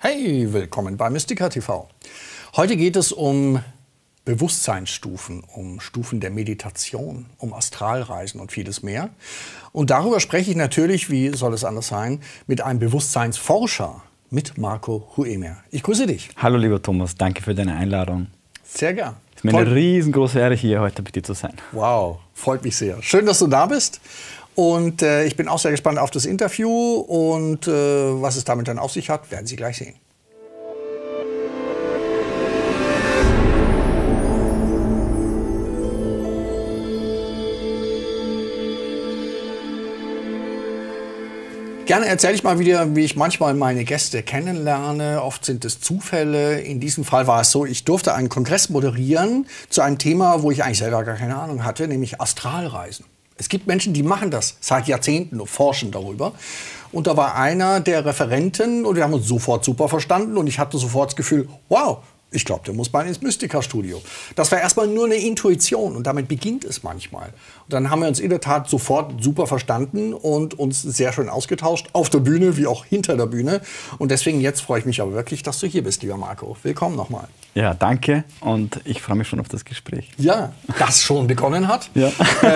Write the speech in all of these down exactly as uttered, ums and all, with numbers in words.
Hey, willkommen bei Mystica T V. Heute geht es um Bewusstseinsstufen, um Stufen der Meditation, um Astralreisen und vieles mehr. Und darüber spreche ich natürlich, wie soll es anders sein, mit einem Bewusstseinsforscher, mit Marco Huemer. Ich grüße dich. Hallo lieber Thomas, danke für deine Einladung. Sehr gern. Es ist mir eine riesengroße Ehre, hier heute bei dir zu sein. Wow, freut mich sehr. Schön, dass du da bist. Und äh, ich bin auch sehr gespannt auf das Interview und äh, was es damit dann auf sich hat, werden Sie gleich sehen. Gerne erzähle ich mal wieder, wie ich manchmal meine Gäste kennenlerne. Oft sind es Zufälle. In diesem Fall war es so, ich durfte einen Kongress moderieren zu einem Thema, wo ich eigentlich selber gar keine Ahnung hatte, nämlich Astralreisen. Es gibt Menschen, die machen das seit Jahrzehnten und forschen darüber. Und da war einer der Referenten und wir haben uns sofort super verstanden und ich hatte sofort das Gefühl, wow, ich glaube, der muss mal ins Mystica-Studio. Das war erstmal nur eine Intuition und damit beginnt es manchmal. Und dann haben wir uns in der Tat sofort super verstanden und uns sehr schön ausgetauscht, auf der Bühne wie auch hinter der Bühne. Und deswegen jetzt freue ich mich aber wirklich, dass du hier bist, lieber Marco. Willkommen nochmal. Ja, danke und ich freue mich schon auf das Gespräch. Ja, das schon begonnen hat. Ja.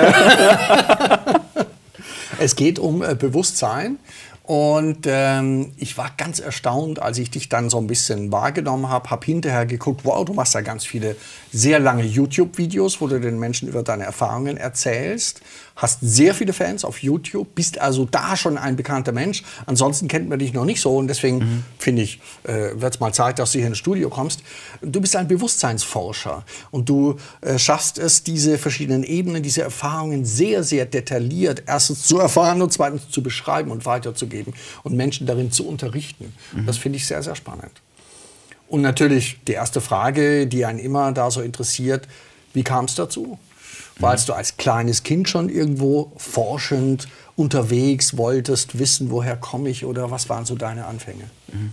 Es geht um äh, Bewusstsein. Und ähm, ich war ganz erstaunt, als ich dich dann so ein bisschen wahrgenommen habe, habe hinterher geguckt, wow, du machst da ganz viele sehr lange YouTube-Videos, wo du den Menschen über deine Erfahrungen erzählst, hast sehr viele Fans auf YouTube, bist also da schon ein bekannter Mensch. Ansonsten kennt man dich noch nicht so und deswegen mhm. finde ich, äh, wird es mal Zeit, dass du hier ins Studio kommst. Du bist ein Bewusstseinsforscher und du äh, schaffst es, diese verschiedenen Ebenen, diese Erfahrungen sehr, sehr detailliert erstens zu erfahren und zweitens zu beschreiben und weiterzugeben und Menschen darin zu unterrichten. Mhm. Das finde ich sehr, sehr spannend. Und natürlich die erste Frage, die einen immer da so interessiert, wie kam es dazu? Warst du als kleines Kind schon irgendwo forschend unterwegs, wolltest wissen, woher komme ich oder was waren so deine Anfänge?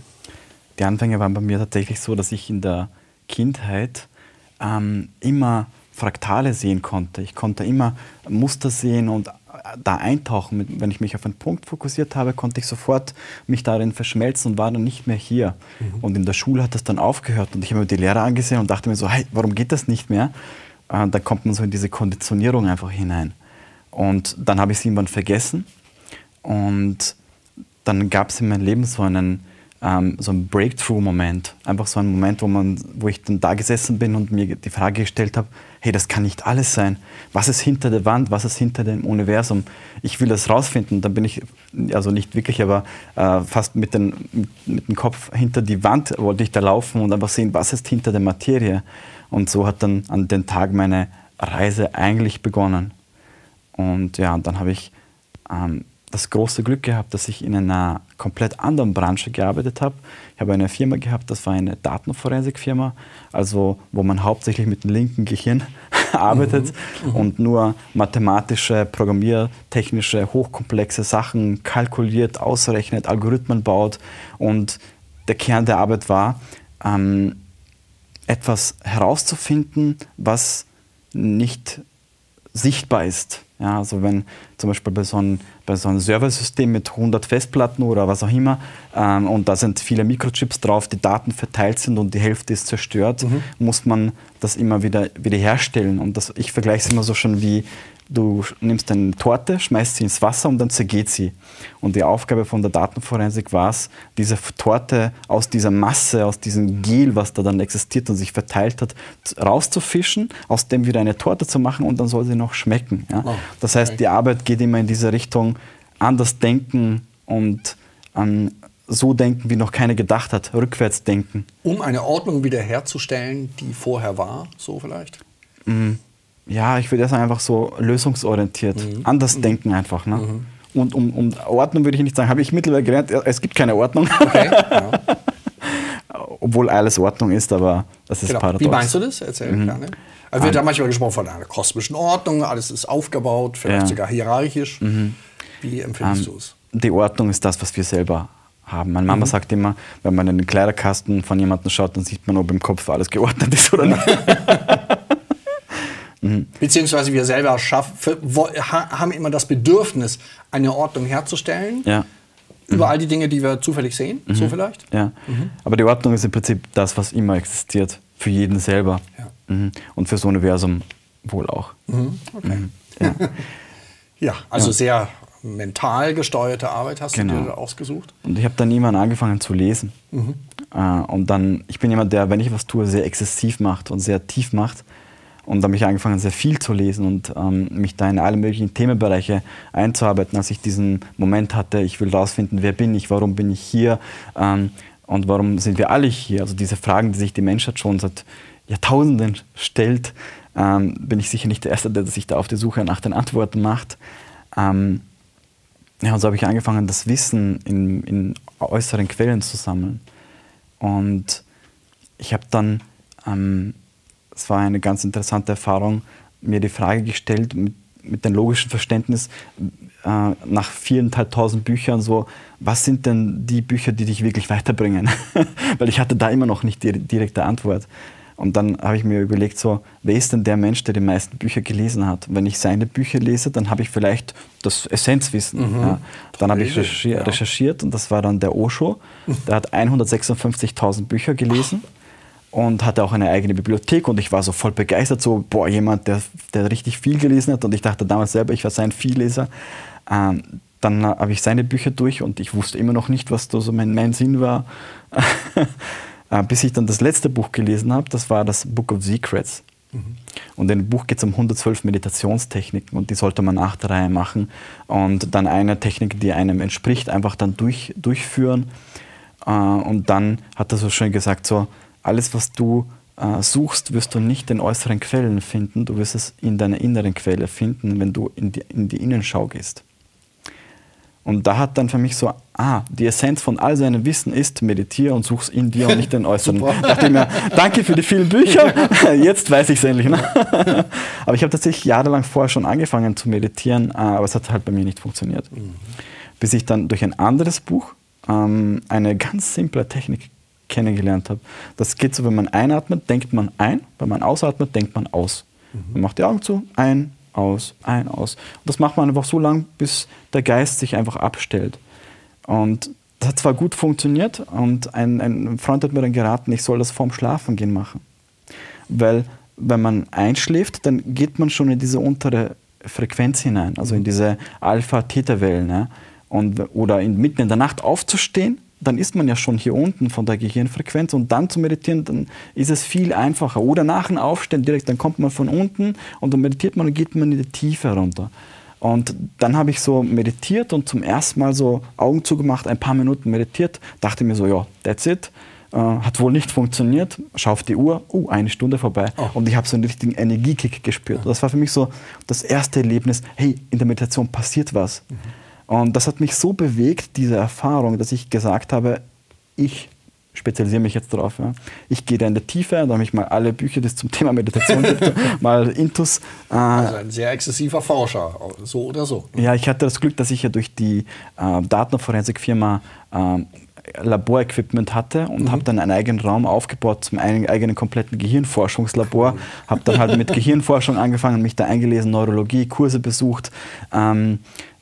Die Anfänge waren bei mir tatsächlich so, dass ich in der Kindheit ähm, immer Fraktale sehen konnte. Ich konnte immer Muster sehen und da eintauchen. Wenn ich mich auf einen Punkt fokussiert habe, konnte ich sofort mich darin verschmelzen und war dann nicht mehr hier. Mhm. Und in der Schule hat das dann aufgehört und ich habe mir die Lehrer angesehen und dachte mir so, hey, warum geht das nicht mehr? Äh, da kommt man so in diese Konditionierung einfach hinein. Und dann habe ich es irgendwann vergessen und dann gab es in meinem Leben so einen, ähm, so einen Breakthrough-Moment. Einfach so einen Moment, wo, man, wo ich dann da gesessen bin und mir die Frage gestellt habe, hey, das kann nicht alles sein. Was ist hinter der Wand? Was ist hinter dem Universum? Ich will das rausfinden. Dann bin ich, also nicht wirklich, aber äh, fast mit, den, mit, mit dem Kopf hinter die Wand wollte ich da laufen und einfach sehen, was ist hinter der Materie. Und so hat dann an den Tag meine Reise eigentlich begonnen. Und ja, und dann habe ich ähm, das große Glück gehabt, dass ich in einer komplett anderen Branche gearbeitet habe. Ich habe eine Firma gehabt, das war eine Datenforensik-Firma, also wo man hauptsächlich mit dem linken Gehirn arbeitet mhm. und nur mathematische, programmiertechnische, hochkomplexe Sachen kalkuliert, ausrechnet, Algorithmen baut. Und der Kern der Arbeit war, ähm, etwas herauszufinden, was nicht sichtbar ist. Ja, also wenn zum Beispiel bei so einem, bei so einem Serversystem mit hundert Festplatten oder was auch immer ähm, und da sind viele Mikrochips drauf, die Daten verteilt sind und die Hälfte ist zerstört, mhm. muss man das immer wieder wiederherstellen. Und das, ich vergleiche es immer so schon wie, du nimmst eine Torte, schmeißt sie ins Wasser und dann zergeht sie. Und die Aufgabe von der Datenforensik war es, diese Torte aus dieser Masse, aus diesem Gel, was da dann existiert und sich verteilt hat, rauszufischen, aus dem wieder eine Torte zu machen und dann soll sie noch schmecken. Ja? Oh, das heißt, okay. Die Arbeit geht immer in diese Richtung, anders denken und an so denken, wie noch keiner gedacht hat, rückwärts denken. Um eine Ordnung wiederherzustellen, die vorher war, so vielleicht? Mm. Ja, ich würde sagen, einfach so lösungsorientiert. Mhm. Anders mhm. denken einfach. Ne? Mhm. Und um, um Ordnung würde ich nicht sagen, habe ich mittlerweile gelernt, es gibt keine Ordnung. Okay, ja. Obwohl alles Ordnung ist, aber das ist genau. Paradox. Wie meinst du das? Erzähl mhm. gerne. Also wird da manchmal gesprochen von einer kosmischen Ordnung, alles ist aufgebaut, vielleicht ja. sogar hierarchisch. Mhm. Wie empfindest um, du es? Die Ordnung ist das, was wir selber haben. Meine Mama mhm. sagt immer, wenn man in den Kleiderkasten von jemandem schaut, dann sieht man, ob im Kopf alles geordnet ist oder nicht. Mhm. Beziehungsweise wir selber schaffen, haben immer das Bedürfnis, eine Ordnung herzustellen. Ja. Über all die Dinge, die wir zufällig sehen, Mhm. so vielleicht? Ja, Mhm. aber die Ordnung ist im Prinzip das, was immer existiert, für jeden selber. Ja. Mhm. Und fürs Universum wohl auch. Mhm. Okay. Mhm. Ja. Ja, also Ja. sehr mental gesteuerte Arbeit hast Genau. du dir da ausgesucht. Und ich habe dann irgendwann angefangen zu lesen. Mhm. Äh, und dann, ich bin jemand, der, wenn ich was tue, sehr exzessiv macht und sehr tief macht. Und dann habe ich angefangen, sehr viel zu lesen und ähm, mich da in alle möglichen Themenbereiche einzuarbeiten, als ich diesen Moment hatte, ich will rausfinden, wer bin ich, warum bin ich hier ähm, und warum sind wir alle hier. Also diese Fragen, die sich die Menschheit schon seit Jahrtausenden stellt, ähm, bin ich sicher nicht der Erste, der sich da auf die Suche nach den Antworten macht. Ähm, ja, und so habe ich angefangen, das Wissen in, in äußeren Quellen zu sammeln. Und ich habe dann, ähm, es war eine ganz interessante Erfahrung, mir die Frage gestellt, mit, mit dem logischen Verständnis, äh, nach viertausendfünfhundert Büchern, so, was sind denn die Bücher, die dich wirklich weiterbringen? Weil ich hatte da immer noch nicht die direkte Antwort. Und dann habe ich mir überlegt, so, wer ist denn der Mensch, der die meisten Bücher gelesen hat? Wenn ich seine Bücher lese, dann habe ich vielleicht das Essenzwissen. Mhm. Ja. Dann habe ich Idee, recherchiert, ja. recherchiert und das war dann der Osho. Der hat hundertsechsundfünfzigtausend Bücher gelesen und hatte auch eine eigene Bibliothek. Und ich war so voll begeistert, so, boah, jemand, der, der richtig viel gelesen hat. Und ich dachte damals selber, ich war sein Vielleser. Ähm, dann habe ich seine Bücher durch und ich wusste immer noch nicht, was da so mein, mein Sinn war. Bis ich dann das letzte Buch gelesen habe, das war das Book of Secrets. Mhm. Und in dem Buch geht es um hundertzwölf Meditationstechniken und die sollte man nach der Reihe machen. Und dann eine Technik, die einem entspricht, einfach dann durch, durchführen. Und dann hat er so schön gesagt, so, alles, was du äh, suchst, wirst du nicht in äußeren Quellen finden, du wirst es in deiner inneren Quelle finden, wenn du in die, in die Innenschau gehst. Und da hat dann für mich so, ah, die Essenz von all seinem Wissen ist, meditiere und such's in dir und nicht in den Äußeren. Da dachte ich mir, danke für die vielen Bücher, jetzt weiß ich es endlich. Ne? Aber ich habe tatsächlich jahrelang vorher schon angefangen zu meditieren, aber es hat halt bei mir nicht funktioniert. Mhm. Bis ich dann durch ein anderes Buch ähm, eine ganz simple Technik kennengelernt habe. Das geht so, wenn man einatmet, denkt man ein, wenn man ausatmet, denkt man aus. Mhm. Man macht die Augen zu, ein, aus, ein, aus. Und das macht man einfach so lange, bis der Geist sich einfach abstellt. Und das hat zwar gut funktioniert und ein, ein Freund hat mir dann geraten, ich soll das vorm Schlafengehen machen. Weil wenn man einschläft, dann geht man schon in diese untere Frequenz hinein, also in diese Alpha-Theta-Wellen. Ja? Und, oder in, mitten in der Nacht aufzustehen, dann ist man ja schon hier unten von der Gehirnfrequenz und dann zu meditieren, dann ist es viel einfacher. Oder nach dem Aufstehen direkt, dann kommt man von unten und dann meditiert man und geht man in die Tiefe runter. Und dann habe ich so meditiert und zum ersten Mal so Augen zugemacht, ein paar Minuten meditiert, dachte mir so, ja, that's it. Äh, hat wohl nicht funktioniert, schau auf die Uhr, uh, eine Stunde vorbei. Oh. Und ich habe so einen richtigen Energiekick gespürt. Ja. Das war für mich so das erste Erlebnis, hey, in der Meditation passiert was. Mhm. Und das hat mich so bewegt, diese Erfahrung, dass ich gesagt habe, ich spezialisiere mich jetzt darauf. Ja. Ich gehe da in der Tiefe, da habe ich mal alle Bücher, die es zum Thema Meditation gibt, mal intus. Äh, also ein sehr exzessiver Forscher, so oder so. Ja, ich hatte das Glück, dass ich ja durch die äh, Datenforensik-Firma äh, Laborequipment hatte und mhm. habe dann einen eigenen Raum aufgebaut zum eigenen kompletten Gehirnforschungslabor. Mhm. Habe dann halt mit Gehirnforschung angefangen, mich da eingelesen, Neurologie, Kurse besucht ähm,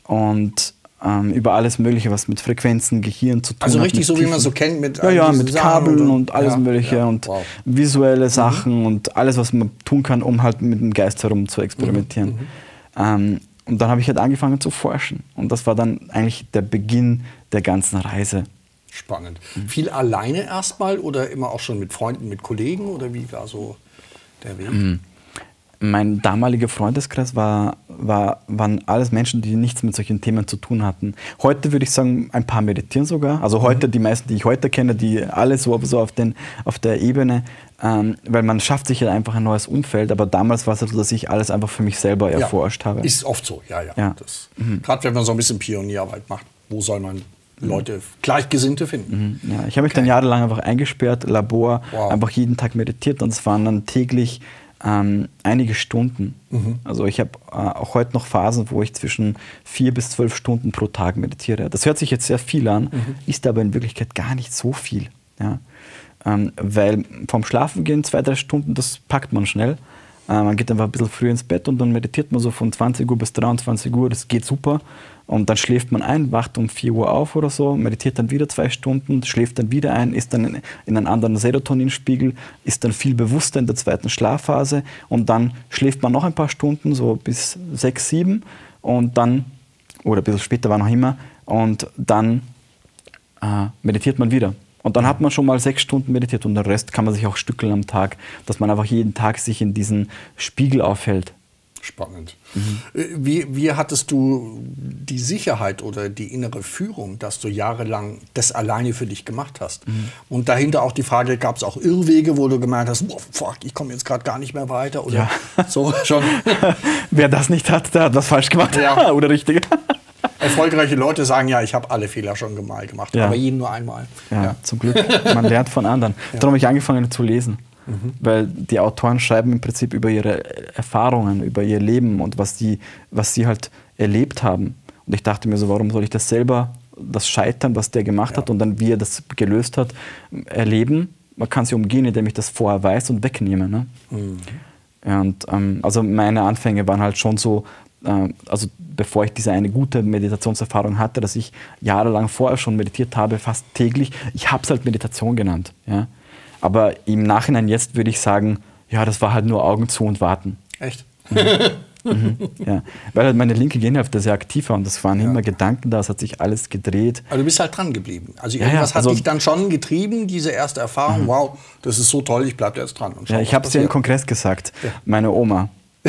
und ähm, über alles Mögliche, was mit Frequenzen, Gehirn zu tun also hat. Also richtig so, Tiefen. Wie man so kennt mit Ja, ja, mit Kabeln und, und alles ja, Mögliche ja, und wow. visuelle Sachen mhm. und alles, was man tun kann, um halt mit dem Geist herum zu experimentieren. Mhm. Ähm, und dann habe ich halt angefangen zu forschen. Und das war dann eigentlich der Beginn der ganzen Reise. Spannend. Mhm. Viel alleine erstmal oder immer auch schon mit Freunden, mit Kollegen oder wie war so der Weg? Mhm. Mein damaliger Freundeskreis war, war, waren alles Menschen, die nichts mit solchen Themen zu tun hatten. Heute würde ich sagen, ein paar meditieren sogar. Also heute, mhm. die meisten, die ich heute kenne, die alle so, so auf, den, auf der Ebene, ähm, weil man schafft sich ja einfach ein neues Umfeld. Aber damals war es so, dass ich alles einfach für mich selber ja, erforscht habe. Ist oft so, ja, ja. ja. Mhm. Gerade wenn man so ein bisschen Pionierarbeit macht, wo soll man Leute, Gleichgesinnte finden? Mhm. Ja, ich habe mich okay. dann jahrelang einfach eingesperrt, Labor, wow. einfach jeden Tag meditiert und es waren dann täglich Ähm, einige Stunden. Mhm. Also ich habe äh, auch heute noch Phasen, wo ich zwischen vier bis zwölf Stunden pro Tag meditiere. Das hört sich jetzt sehr viel an, mhm. ist aber in Wirklichkeit gar nicht so viel. Ja? Ähm, weil vom Schlafengehen zwei, drei Stunden, das packt man schnell. Äh, man geht einfach ein bisschen früh ins Bett und dann meditiert man so von zwanzig Uhr bis dreiundzwanzig Uhr, das geht super. Und dann schläft man ein, wacht um vier Uhr auf oder so, meditiert dann wieder zwei Stunden, schläft dann wieder ein, ist dann in, in einen anderen Serotoninspiegel, ist dann viel bewusster in der zweiten Schlafphase und dann schläft man noch ein paar Stunden, so bis sechs, sieben und dann, oder ein bisschen später war noch immer, und dann äh, meditiert man wieder. Und dann hat man schon mal sechs Stunden meditiert und den Rest kann man sich auch stückeln am Tag, dass man einfach jeden Tag sich in diesen Spiegel aufhält. Spannend. Mhm. Wie, wie hattest du die Sicherheit oder die innere Führung, dass du jahrelang das alleine für dich gemacht hast? Mhm. Und dahinter auch die Frage, gab es auch Irrwege, wo du gemeint hast, oh, fuck, ich komme jetzt gerade gar nicht mehr weiter? Oder ja. so schon? Wer das nicht hat, der hat was falsch gemacht. Ja. Oder richtig. Erfolgreiche Leute sagen ja, ich habe alle Fehler schon mal gemacht, ja. aber jeden nur einmal. Ja, ja, zum Glück. Man lernt von anderen. Ja. Darum habe ich angefangen zu lesen. Mhm. Weil die Autoren schreiben im Prinzip über ihre Erfahrungen, über ihr Leben und was, die, was sie halt erlebt haben. Und ich dachte mir so, warum soll ich das selber, das Scheitern, was der gemacht ja. hat und dann wie er das gelöst hat, erleben? Man kann sie umgehen, indem ich das vorher weiß und wegnehme. Ne? Mhm. Ja, und, ähm, also meine Anfänge waren halt schon so, äh, also bevor ich diese eine gute Meditationserfahrung hatte, dass ich jahrelang vorher schon meditiert habe, fast täglich. Ich habe es halt Meditation genannt. Ja? Aber im Nachhinein jetzt würde ich sagen, ja, das war halt nur Augen zu und warten. Echt? Mhm. mhm. Ja. Weil halt meine linke Gehirnhälfte sehr aktiv war und das waren ja. immer Gedanken da, es hat sich alles gedreht. Aber du bist halt dran geblieben. Also irgendwas ja, ja. Also, hat dich dann schon getrieben, diese erste Erfahrung, mhm. wow, das ist so toll, ich bleibe jetzt dran. Und schau, ja, ich habe es ja im Kongress gesagt, ja. meine Oma.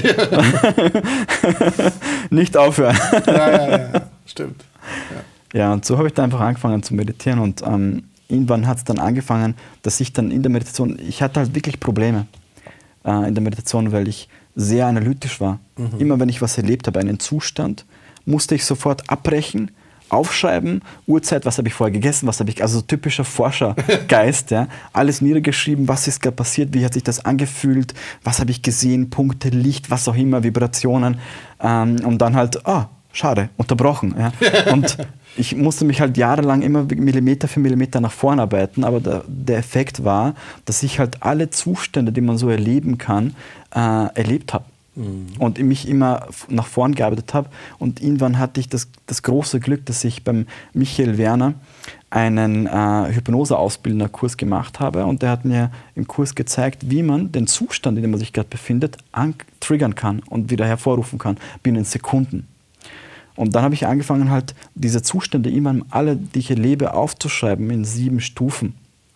Nicht aufhören. Ja, ja, ja, ja. Stimmt. Ja. ja, und so habe ich dann einfach angefangen zu meditieren und ähm, irgendwann hat es dann angefangen, dass ich dann in der Meditation, ich hatte halt wirklich Probleme äh, in der Meditation, weil ich sehr analytisch war. Mhm. Immer wenn ich was erlebt habe, einen Zustand, musste ich sofort abbrechen, aufschreiben, Uhrzeit, was habe ich vorher gegessen, was habe ich, also so typischer Forschergeist, ja, alles niedergeschrieben, was ist gerade passiert, wie hat sich das angefühlt, was habe ich gesehen, Punkte, Licht, was auch immer, Vibrationen ähm, und dann halt, ah, schade, unterbrochen. Ja. Und ich musste mich halt jahrelang immer Millimeter für Millimeter nach vorn arbeiten, aber der, der Effekt war, dass ich halt alle Zustände, die man so erleben kann, äh, erlebt habe. Mhm. Und mich immer nach vorn gearbeitet habe. Und irgendwann hatte ich das, das große Glück, dass ich beim Michael Werner einen äh, Hypnose-Ausbildner-Kurs gemacht habe. Und der hat mir im Kurs gezeigt, wie man den Zustand, in dem man sich gerade befindet, triggern kann und wieder hervorrufen kann, binnen Sekunden. Und dann habe ich angefangen, halt diese Zustände immer alle, die ich erlebe, aufzuschreiben in sieben Stufen.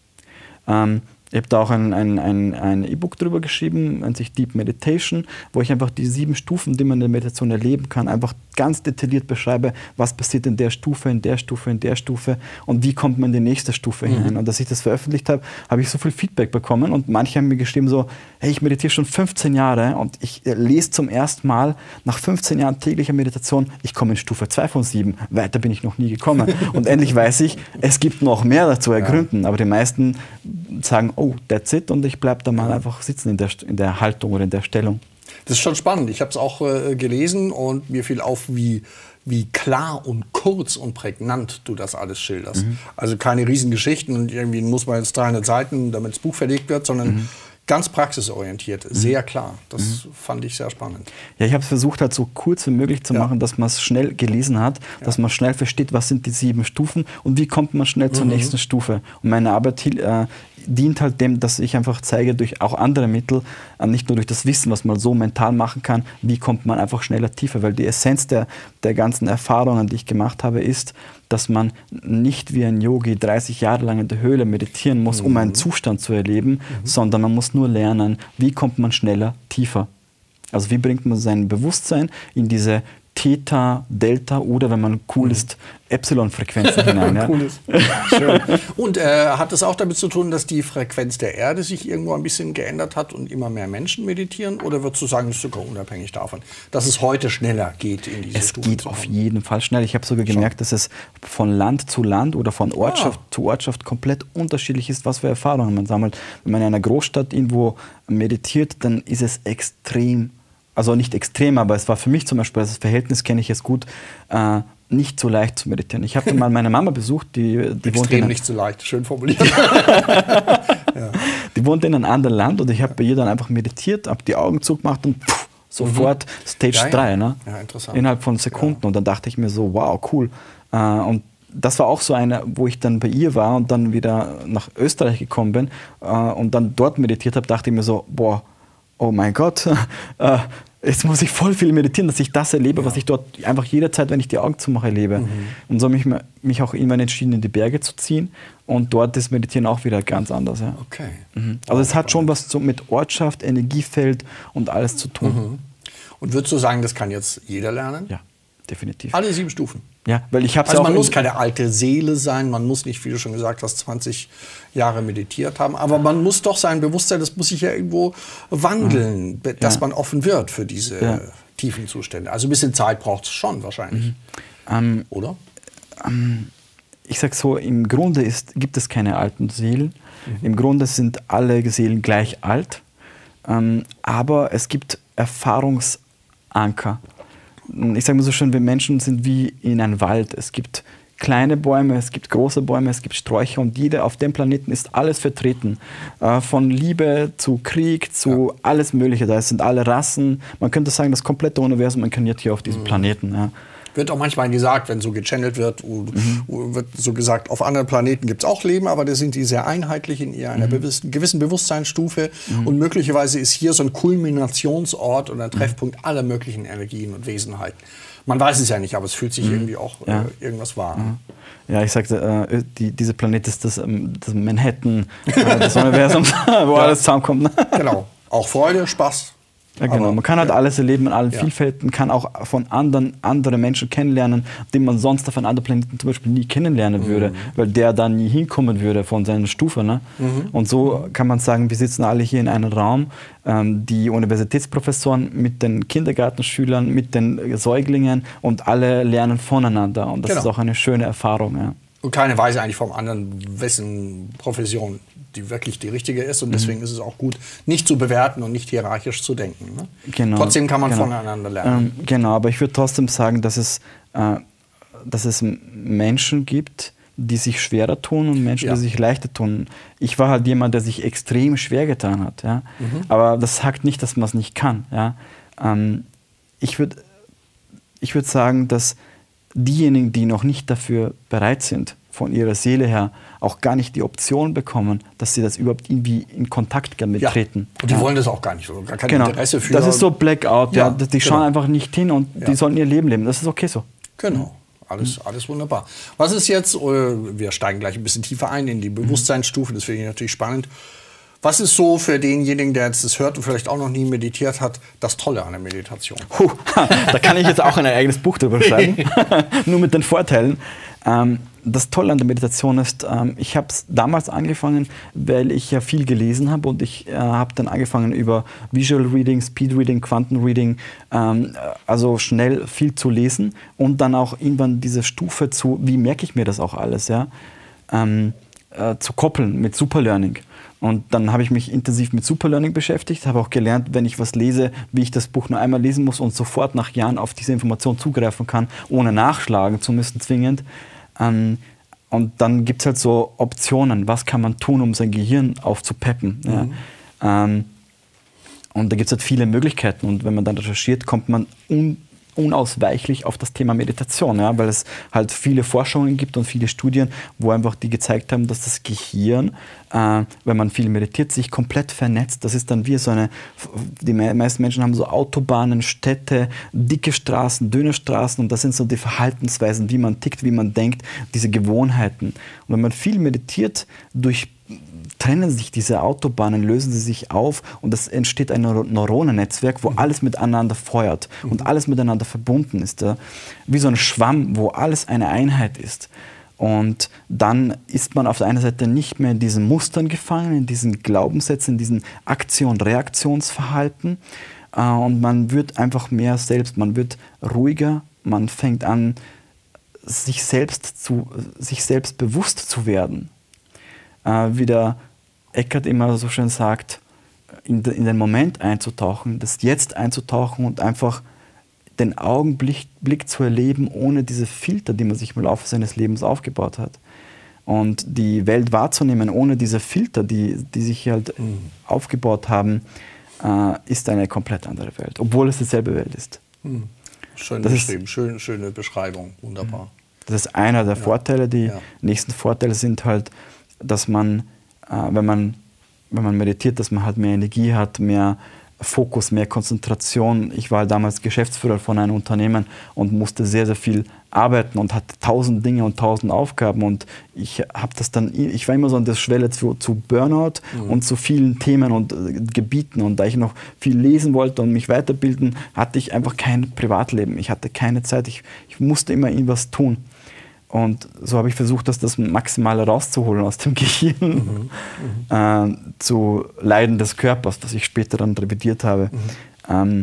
Ähm, ich habe da auch ein, ein, ein, ein E-Book drüber geschrieben, nennt sich Deep Meditation, wo ich einfach die sieben Stufen, die man in der Meditation erleben kann, einfach ganz detailliert beschreibe, was passiert in der Stufe, in der Stufe, in der Stufe und wie kommt man in die nächste Stufe mhm. hinein. Und als ich das veröffentlicht habe, habe ich so viel Feedback bekommen und manche haben mir geschrieben so, hey, ich meditiere schon fünfzehn Jahre und ich lese zum ersten Mal nach fünfzehn Jahren täglicher Meditation, ich komme in Stufe zwei von sieben, weiter bin ich noch nie gekommen. Und endlich weiß ich, es gibt noch mehr zu ergründen, ja. aber die meisten sagen, oh, that's it, und ich bleibe da mal ja. einfach sitzen in der, in der Haltung oder in der Stellung. Das ist schon spannend. Ich habe es auch äh, gelesen und mir fiel auf, wie, wie klar und kurz und prägnant du das alles schilderst. Mhm. Also keine Riesengeschichten und irgendwie muss man jetzt dreihundert Seiten, damit das Buch verlegt wird, sondern mhm. ganz praxisorientiert, mhm. sehr klar. Das mhm. fand ich sehr spannend. Ja, ich habe es versucht, halt so kurz wie möglich zu ja. machen, dass man es schnell gelesen hat, ja. dass man schnell versteht, was sind die sieben Stufen und wie kommt man schnell mhm. zur nächsten Stufe. Und meine Arbeit äh, dient halt dem, dass ich einfach zeige, durch auch andere Mittel, äh, nicht nur durch das Wissen, was man so mental machen kann, wie kommt man einfach schneller tiefer. Weil die Essenz der, der ganzen Erfahrungen, die ich gemacht habe, ist, dass man nicht wie ein Yogi dreißig Jahre lang in der Höhle meditieren muss, mhm. um einen Zustand zu erleben, mhm. sondern man muss nur lernen, wie kommt man schneller tiefer. Also wie bringt man sein Bewusstsein in diese Theta, Delta oder, wenn man cool ist, Epsilon-Frequenzen hinein. Ja. Cool ist. Schön. Und äh, hat es auch damit zu tun, dass die Frequenz der Erde sich irgendwo ein bisschen geändert hat und immer mehr Menschen meditieren? Oder würdest du sagen, das ist sogar unabhängig davon, dass es heute schneller geht in diese Es Stufen geht auf jeden Fall schnell. Ich habe sogar gemerkt, Schon. dass es von Land zu Land oder von Ortschaft ah. zu Ortschaft komplett unterschiedlich ist, was für Erfahrungen man sammelt. Wenn man in einer Großstadt irgendwo meditiert, dann ist es extrem, also nicht extrem, aber es war für mich zum Beispiel, das Verhältnis kenne ich jetzt gut, äh, nicht so leicht zu meditieren. Ich habe mal meine Mama besucht, die, die Extrem wohnt in, nicht so leicht, schön formuliert. ja. Die die wohnte in einem anderen Land und ich habe bei ihr dann einfach meditiert, habe die Augen zugemacht und pff, sofort mhm. Stage drei, ja, ja. Ne? Ja, interessant. Innerhalb von Sekunden. Ja. Und dann dachte ich mir so, wow, cool. Äh, und das war auch so eine, wo ich dann bei ihr war und dann wieder nach Österreich gekommen bin äh, und dann dort meditiert habe, dachte ich mir so, boah, oh mein Gott, äh, jetzt muss ich voll viel meditieren, dass ich das erlebe, ja. was ich dort einfach jederzeit, wenn ich die Augen zumache, erlebe. Mhm. Und so habe ich mich auch irgendwann entschieden, in die Berge zu ziehen. Und dort ist Meditieren auch wieder ganz anders. Ja. Okay. Mhm. Also es hat schon was so mit Ortschaft, Energiefeld und alles zu tun. Mhm. Und würdest du sagen, das kann jetzt jeder lernen? Ja, definitiv. Alle sieben Stufen? Ja, weil ich also ja auch man muss keine alte Seele sein, man muss nicht, wie du schon gesagt hast, zwanzig Jahre meditiert haben, aber man muss doch sein Bewusstsein, das muss sich ja irgendwo wandeln, ja. dass ja. man offen wird für diese ja. tiefen Zustände. Also ein bisschen Zeit braucht es schon wahrscheinlich, mhm. ähm, oder? Ähm, ich sag so, im Grunde ist, gibt es keine alten Seelen, mhm. im Grunde sind alle Seelen gleich alt, ähm, aber es gibt Erfahrungsanker. Ich sage mal so schön, wir Menschen sind wie in einem Wald. Es gibt kleine Bäume, es gibt große Bäume, es gibt Sträucher und jeder auf dem Planeten ist alles vertreten. Äh, von Liebe zu Krieg zu ja. alles Mögliche. Da sind alle Rassen. Man könnte sagen, das komplette Universum inkarniert hier auf diesem mhm. Planeten. Ja. Wird auch manchmal gesagt, wenn so gechannelt wird, mhm. wird so gesagt, auf anderen Planeten gibt es auch Leben, aber da sind die sehr einheitlich in einer mhm. gewissen, gewissen Bewusstseinsstufe. Mhm. Und möglicherweise ist hier so ein Kulminationsort und ein Treffpunkt mhm. aller möglichen Energien und Wesenheiten. Man weiß es ja nicht, aber es fühlt sich mhm. irgendwie auch ja. äh, irgendwas wahr. Mhm. Ja, ich sagte, äh, die, diese Planet ist das, ähm, das Manhattan äh, des Universums, wo ja. alles zusammenkommt. Ne? Genau. Auch Freude, Spaß. Ja, genau. Aber, man kann halt ja. alles erleben in allen ja. Vielfälten, kann auch von anderen andere Menschen kennenlernen, die man sonst auf einem anderen Planeten zum Beispiel nie kennenlernen mhm. würde, weil der da nie hinkommen würde von seiner Stufe. Ne? Mhm. Und so kann man sagen, wir sitzen alle hier in einem Raum, ähm, die Universitätsprofessoren mit den Kindergartenschülern, mit den Säuglingen und alle lernen voneinander. Und das genau. ist auch eine schöne Erfahrung. Ja. Und keiner weiß eigentlich vom anderen, wessen Profession die wirklich die richtige ist. Und deswegen mhm. ist es auch gut, nicht zu bewerten und nicht hierarchisch zu denken. Ne? Genau, trotzdem kann man genau. voneinander lernen. Ähm, genau, aber ich würde trotzdem sagen, dass es, äh, dass es Menschen gibt, die sich schwerer tun und Menschen, ja. die sich leichter tun. Ich war halt jemand, der sich extrem schwer getan hat. Ja? Mhm. Aber das sagt nicht, dass man es nicht kann. Ja? Ähm, ich würde ich würd sagen, dass diejenigen, die noch nicht dafür bereit sind, von ihrer Seele her auch gar nicht die Option bekommen, dass sie das überhaupt irgendwie in Kontakt damit ja. treten. Und die ja. wollen das auch gar nicht, gar kein genau. Interesse für. Das ist so Blackout, ja. ja. Die schauen genau. einfach nicht hin und ja. die sollen ihr Leben leben. Das ist okay so. Genau. Alles, alles wunderbar. Was ist jetzt, wir steigen gleich ein bisschen tiefer ein in die Bewusstseinsstufe, das finde ich natürlich spannend. Was ist so für denjenigen, der jetzt das hört und vielleicht auch noch nie meditiert hat, das Tolle an der Meditation? Puh, da kann ich jetzt auch ein eigenes Buch drüber schreiben, nur mit den Vorteilen. Ähm, das Tolle an der Meditation ist, ähm, ich habe es damals angefangen, weil ich ja viel gelesen habe und ich äh, habe dann angefangen über Visual Reading, Speed Reading, Quanten Reading, ähm, also schnell viel zu lesen und dann auch irgendwann diese Stufe zu, wie merke ich mir das auch alles, ja, ähm, äh, zu koppeln mit Superlearning. Und dann habe ich mich intensiv mit Superlearning beschäftigt, habe auch gelernt, wenn ich was lese, wie ich das Buch nur einmal lesen muss und sofort nach Jahren auf diese Information zugreifen kann, ohne nachschlagen zu müssen, zwingend. Ähm, und dann gibt es halt so Optionen, was kann man tun, um sein Gehirn aufzupeppen. Mhm. Ja. Ähm, und da gibt es halt viele Möglichkeiten. Und wenn man dann recherchiert, kommt man un unausweichlich auf das Thema Meditation, ja, weil es halt viele Forschungen gibt und viele Studien, wo einfach die gezeigt haben, dass das Gehirn, äh, wenn man viel meditiert, sich komplett vernetzt. Das ist dann wie so eine, die meisten Menschen haben so Autobahnen, Städte, dicke Straßen, dünne Straßen und das sind so die Verhaltensweisen, wie man tickt, wie man denkt, diese Gewohnheiten. Und wenn man viel meditiert, durch trennen sich diese Autobahnen, lösen sie sich auf und es entsteht ein Neuronennetzwerk, wo alles miteinander feuert und alles miteinander verbunden ist. Ja? Wie so ein Schwamm, wo alles eine Einheit ist. Und dann ist man auf der einen Seite nicht mehr in diesen Mustern gefangen, in diesen Glaubenssätzen, in diesen Aktion-Reaktionsverhalten äh, und man wird einfach mehr selbst, man wird ruhiger, man fängt an, sich selbst, zu, sich selbst bewusst zu werden. Äh, wie der Eckhart immer so schön sagt, in, de, in den Moment einzutauchen, das Jetzt einzutauchen und einfach den Augenblick Blick zu erleben, ohne diese Filter, die man sich im Laufe seines Lebens aufgebaut hat. Und die Welt wahrzunehmen, ohne diese Filter, die, die sich halt mhm. aufgebaut haben, äh, ist eine komplett andere Welt, obwohl es dieselbe Welt ist. Mhm. Schön das beschrieben, ist, Schön, schöne Beschreibung, wunderbar. Das ist einer der ja. Vorteile. Die ja. nächsten Vorteile sind halt, dass man, äh, wenn man, wenn man meditiert, dass man halt mehr Energie hat, mehr Fokus, mehr Konzentration. Ich war damals Geschäftsführer von einem Unternehmen und musste sehr, sehr viel arbeiten und hatte tausend Dinge und tausend Aufgaben und ich habe das dann, ich war immer so an der Schwelle zu, zu Burnout mhm. und zu vielen Themen und äh, Gebieten und da ich noch viel lesen wollte und mich weiterbilden, hatte ich einfach kein Privatleben. Ich hatte keine Zeit, ich, ich musste immer irgendwas tun. Und so habe ich versucht, das, das Maximale rauszuholen aus dem Gehirn, mhm. Mhm. äh, zu Leiden des Körpers, das ich später dann revidiert habe. Mhm. Ähm,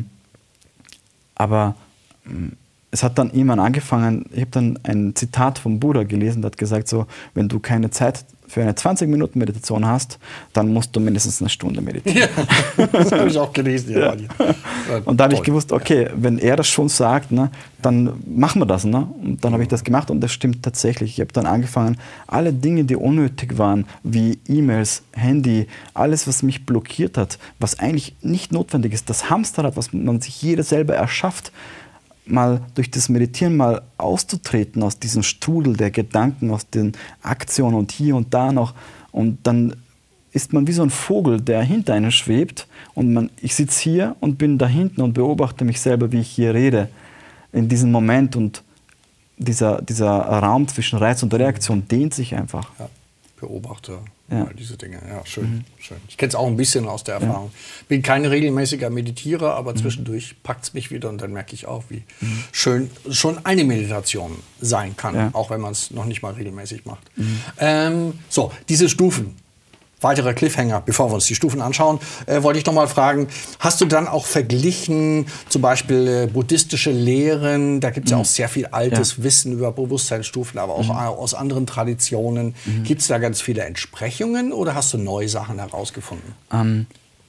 aber mh, es hat dann irgendwann angefangen, ich habe dann ein Zitat vom Buddha gelesen, der hat gesagt, so, wenn du keine Zeit für eine zwanzig Minuten Meditation hast, dann musst du mindestens eine Stunde meditieren. Ja, das habe ich auch gelesen. Ja. Ja. Und da habe ich gewusst, okay, ja. wenn er das schon sagt, ne, dann machen wir das. Ne? Und dann habe ich das gemacht und das stimmt tatsächlich. Ich habe dann angefangen, alle Dinge, die unnötig waren, wie E-Mails, Handy, alles, was mich blockiert hat, was eigentlich nicht notwendig ist, das Hamsterrad, was man sich jeder selber erschafft, mal durch das Meditieren mal auszutreten aus diesem Strudel der Gedanken, aus den Aktionen und hier und da noch. Und dann ist man wie so ein Vogel, der hinter einem schwebt. Und man, ich sitze hier und bin da hinten und beobachte mich selber, wie ich hier rede. In diesem Moment und dieser, dieser Raum zwischen Reiz und Reaktion dehnt sich einfach. Ja, beobachte ja. all diese Dinge. Ja, schön, mhm. schön. Ich kenne es auch ein bisschen aus der Erfahrung. Ja. Bin kein regelmäßiger Meditierer, aber mhm. zwischendurch packt es mich wieder und dann merke ich auch, wie mhm. schön schon eine Meditation sein kann, ja. auch wenn man es noch nicht mal regelmäßig macht. Mhm. Ähm, so, diese Stufen. Weiterer Cliffhanger, bevor wir uns die Stufen anschauen, äh, wollte ich noch mal fragen, hast du dann auch verglichen, zum Beispiel äh, buddhistische Lehren, da gibt es mhm. ja auch sehr viel altes ja. Wissen über Bewusstseinsstufen, aber auch mhm. aus anderen Traditionen. Mhm. Gibt es da ganz viele Entsprechungen oder hast du neue Sachen herausgefunden? Ähm,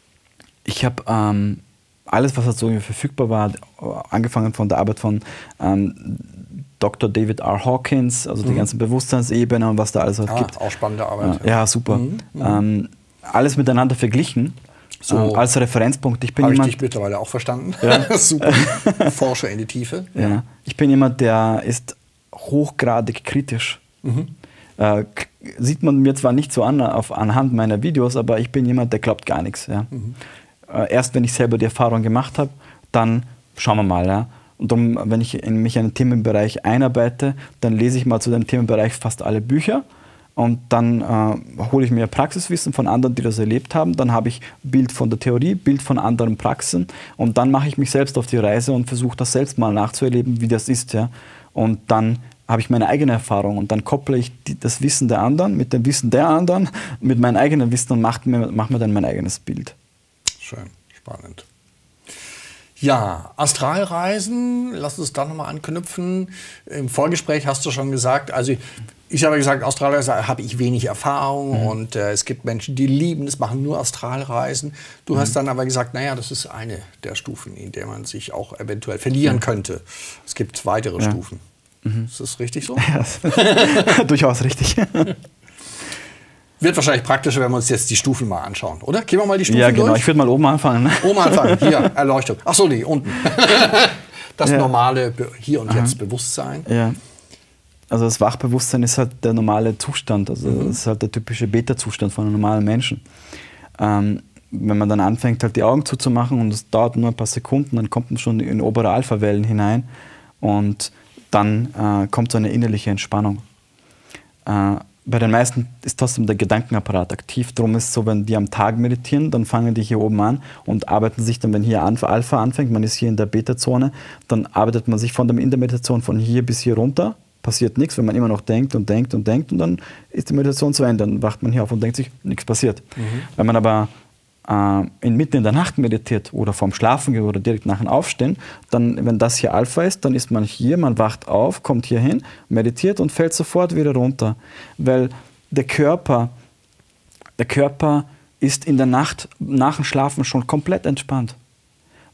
ich habe ähm, alles, was halt so verfügbar war, angefangen von der Arbeit von ähm, Doktor David R. Hawkins, also die mhm. ganzen Bewusstseinsebenen und was da alles halt ah, gibt. Auch spannende Arbeit. Ja, ja super. Mhm. Ähm, alles miteinander verglichen, so. äh, als Referenzpunkt. Ich bin Habe ich jemand, dich mittlerweile auch verstanden. Ja. Super. Forscher in die Tiefe. Ja. Ja. Ich bin jemand, der ist hochgradig kritisch. Mhm. Äh, sieht man mir zwar nicht so an auf, anhand meiner Videos, aber ich bin jemand, der glaubt gar nichts. Ja. Mhm. Äh, erst wenn ich selber die Erfahrung gemacht habe, dann schauen wir mal. Ja. Und darum, wenn ich in mich in einen Themenbereich einarbeite, dann lese ich mal zu dem Themenbereich fast alle Bücher und dann äh, hole ich mir Praxiswissen von anderen, die das erlebt haben. Dann habe ich Bild von der Theorie, Bild von anderen Praxen und dann mache ich mich selbst auf die Reise und versuche das selbst mal nachzuerleben, wie das ist. Ja? Und dann habe ich meine eigene Erfahrung und dann kopple ich die, das Wissen der anderen mit dem Wissen der anderen, mit meinem eigenen Wissen und mache mir, mach mir dann mein eigenes Bild. Schön, spannend. Ja, Astralreisen, lass uns da nochmal anknüpfen. Im Vorgespräch hast du schon gesagt, also ich, ich habe gesagt, Astralreisen habe ich wenig Erfahrung mhm. und äh, es gibt Menschen, die lieben es, machen nur Astralreisen. Du mhm. hast dann aber gesagt, naja, das ist eine der Stufen, in der man sich auch eventuell verlieren mhm. könnte. Es gibt weitere ja. Stufen. Mhm. Ist das richtig so? Ja, durchaus richtig. Wird wahrscheinlich praktischer, wenn wir uns jetzt die Stufen mal anschauen, oder? Gehen wir mal die Stufen durch? Ja, genau. Durch? Ich würde mal oben anfangen. Ne? Oben anfangen. Hier, Erleuchtung. Ach so, nee, unten. Das ja. normale Hier und Aha. Jetzt Bewusstsein. Ja. Also das Wachbewusstsein ist halt der normale Zustand. Also mhm. das ist halt der typische Beta-Zustand von einem normalen Menschen. Ähm, wenn man dann anfängt, halt die Augen zuzumachen und es dauert nur ein paar Sekunden, dann kommt man schon in obere Alpha-Wellen hinein und dann äh, kommt so eine innerliche Entspannung. Äh, Bei den meisten ist trotzdem der Gedankenapparat aktiv. Darum ist es so, wenn die am Tag meditieren, dann fangen die hier oben an und arbeiten sich dann, wenn hier Alpha anfängt, man ist hier in der Beta-Zone, dann arbeitet man sich von der, in der Meditation von hier bis hier runter. Passiert nichts, wenn man immer noch denkt und denkt und denkt und dann ist die Meditation zu Ende. Dann wacht man hier auf und denkt sich, nichts passiert. Mhm. Wenn man aber äh, inmitten in der Nacht meditiert oder vorm Schlafen geht oder direkt nach dem Aufstehen, dann, wenn das hier Alpha ist, dann ist man hier, man wacht auf, kommt hier hin, meditiert und fällt sofort wieder runter. Weil der Körper, der Körper ist in der Nacht nach dem Schlafen schon komplett entspannt.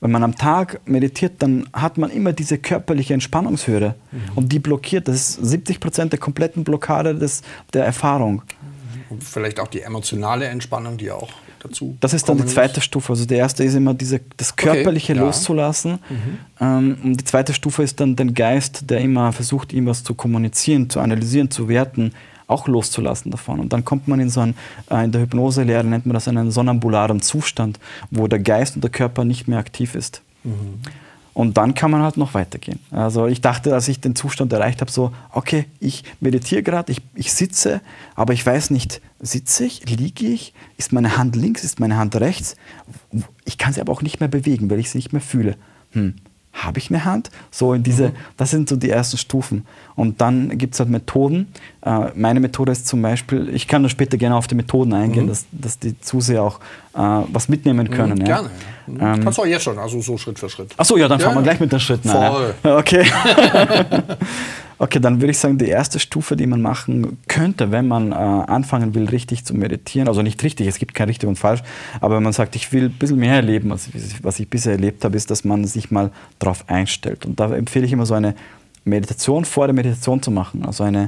wenn man am Tag meditiert, dann hat man immer diese körperliche Entspannungshürde. Mhm. Und die blockiert, das ist siebzig Prozent der kompletten Blockade des, der Erfahrung. Und vielleicht auch die emotionale Entspannung, die auch dazu Das ist dann die zweite muss. Stufe. Also die erste ist immer diese, das Körperliche okay, ja. loszulassen. Mhm. Ähm, und die zweite Stufe ist dann den Geist, der immer versucht, ihm was zu kommunizieren, zu analysieren, zu werten, auch loszulassen davon. Und dann kommt man in so einen, äh, in der Hypnoselehre nennt man das einen sonnambularen Zustand, wo der Geist und der Körper nicht mehr aktiv ist. Mhm. Und dann kann man halt noch weitergehen. Also ich dachte, als ich den Zustand erreicht habe, so, okay, ich meditiere gerade, ich, ich sitze, aber ich weiß nicht, sitze ich, liege ich, ist meine Hand links, ist meine Hand rechts? Ich kann sie aber auch nicht mehr bewegen, weil ich sie nicht mehr fühle. Hm. Habe ich eine Hand? So in diese, mhm. Das sind so die ersten Stufen. Und dann gibt es halt Methoden. Äh, meine Methode ist zum Beispiel, ich kann nur später gerne auf die Methoden eingehen, mhm. dass, dass die Zuseher auch äh, was mitnehmen können. Mhm, ja. Gerne. Ja. Ähm, Kannst du auch jetzt schon, also so Schritt für Schritt. Achso, ja, dann ja, fahren wir ja. gleich mit den Schritten an. Voll. Ja. Okay. Okay, dann würde ich sagen, die erste Stufe, die man machen könnte, wenn man äh, anfangen will, richtig zu meditieren, also nicht richtig, es gibt kein richtig und falsch, aber wenn man sagt, ich will ein bisschen mehr erleben, als was ich bisher erlebt habe, ist, dass man sich mal darauf einstellt. Und da empfehle ich immer so eine Meditation vor der Meditation zu machen, also eine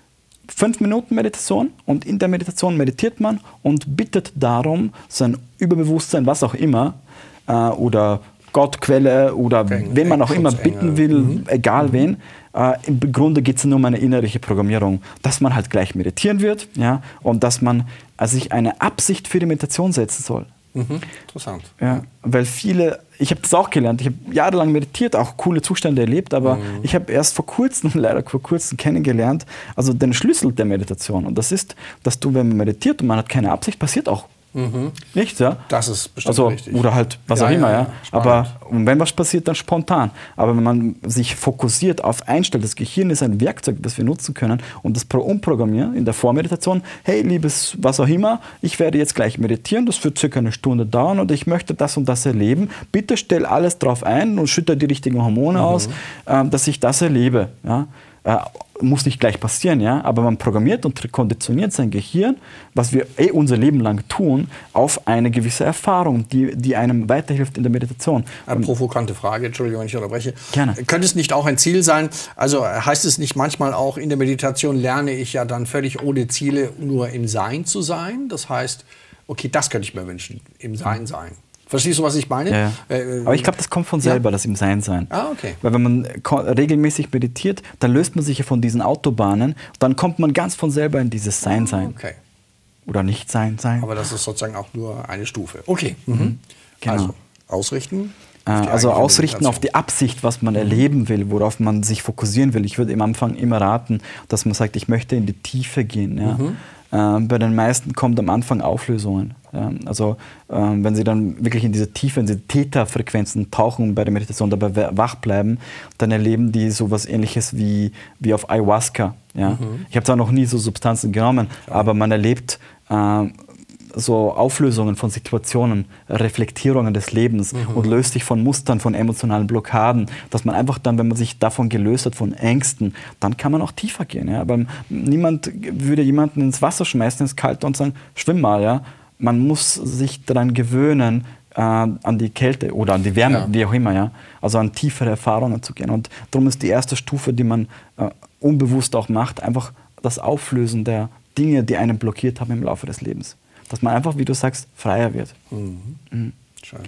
fünf Minuten Meditation, und in der Meditation meditiert man und bittet darum, sein Überbewusstsein, was auch immer, äh, oder Gott, Quelle oder Engel, wen man auch immer bitten will, mhm. egal mhm. wen. Äh, Im Grunde geht es nur um eine innerliche Programmierung, dass man halt gleich meditieren wird, ja, und dass man also sich eine Absicht für die Meditation setzen soll. Mhm. Interessant. Ja, weil viele, ich habe das auch gelernt, ich habe jahrelang meditiert, auch coole Zustände erlebt, aber mhm. ich habe erst vor kurzem, leider vor kurzem kennengelernt, also den Schlüssel der Meditation. Und das ist, dass du, wenn man meditiert und man hat keine Absicht, passiert auch Mhm. nichts, ja? Das ist bestimmt also, richtig. Oder halt was ja, auch immer, ja. ja. Aber wenn was passiert, dann spontan. Aber wenn man sich fokussiert auf einstellt, das Gehirn ist ein Werkzeug, das wir nutzen können, und das umprogrammieren in der Vormeditation, hey, liebes was auch immer, ich werde jetzt gleich meditieren, das wird circa eine Stunde dauern und ich möchte das und das erleben. Bitte stell alles drauf ein und schütte die richtigen Hormone mhm. aus, äh, dass ich das erlebe, ja. Äh, muss nicht gleich passieren, ja, aber man programmiert und konditioniert sein Gehirn, was wir eh unser Leben lang tun, auf eine gewisse Erfahrung, die, die einem weiterhilft in der Meditation. Eine provokante Frage, Entschuldigung, wenn ich unterbreche. Gerne. Könnte es nicht auch ein Ziel sein, also heißt es nicht manchmal auch, in der Meditation lerne ich ja dann völlig ohne Ziele nur im Sein zu sein? Das heißt, okay, das könnte ich mir wünschen, im Sein sein. Verstehst du, was ich meine? Ja, ja. Äh, Aber ich glaube, das kommt von selber, ja? Das im Sein sein. Ah, okay. Weil wenn man regelmäßig meditiert, dann löst man sich ja von diesen Autobahnen, dann kommt man ganz von selber in dieses Sein sein. Okay. Oder nicht Sein sein. Aber das ist sozusagen auch nur eine Stufe. Okay. Mhm. Genau. Also ausrichten. Äh, also ausrichten auf die Absicht, was man erleben will, worauf man sich fokussieren will. Ich würde am Anfang immer raten, dass man sagt, ich möchte in die Tiefe gehen. Ja? Mhm. Äh, bei den meisten kommt am Anfang Auflösungen. Ja? Also äh, wenn sie dann wirklich in diese Tiefe, in diese Theta-Frequenzen tauchen bei der Meditation, dabei wach bleiben, dann erleben die sowas Ähnliches wie, wie auf Ayahuasca. Ja? Mhm. Ich habe zwar noch nie so Substanzen genommen, ja. aber man erlebt äh, so Auflösungen von Situationen, Reflektierungen des Lebens mhm. und löst sich von Mustern, von emotionalen Blockaden, dass man einfach dann, wenn man sich davon gelöst hat, von Ängsten, dann kann man auch tiefer gehen. Ja? Aber niemand würde jemanden ins Wasser schmeißen, ins Kalte und sagen, schwimm mal. Ja? Man muss sich daran gewöhnen, äh, an die Kälte oder an die Wärme, ja. wie auch immer. Ja? Also an tiefere Erfahrungen zu gehen. Und darum ist die erste Stufe, die man äh, unbewusst auch macht, einfach das Auflösen der Dinge, die einen blockiert haben im Laufe des Lebens. Dass man einfach, wie du sagst, freier wird. Mhm. Mhm. Schön.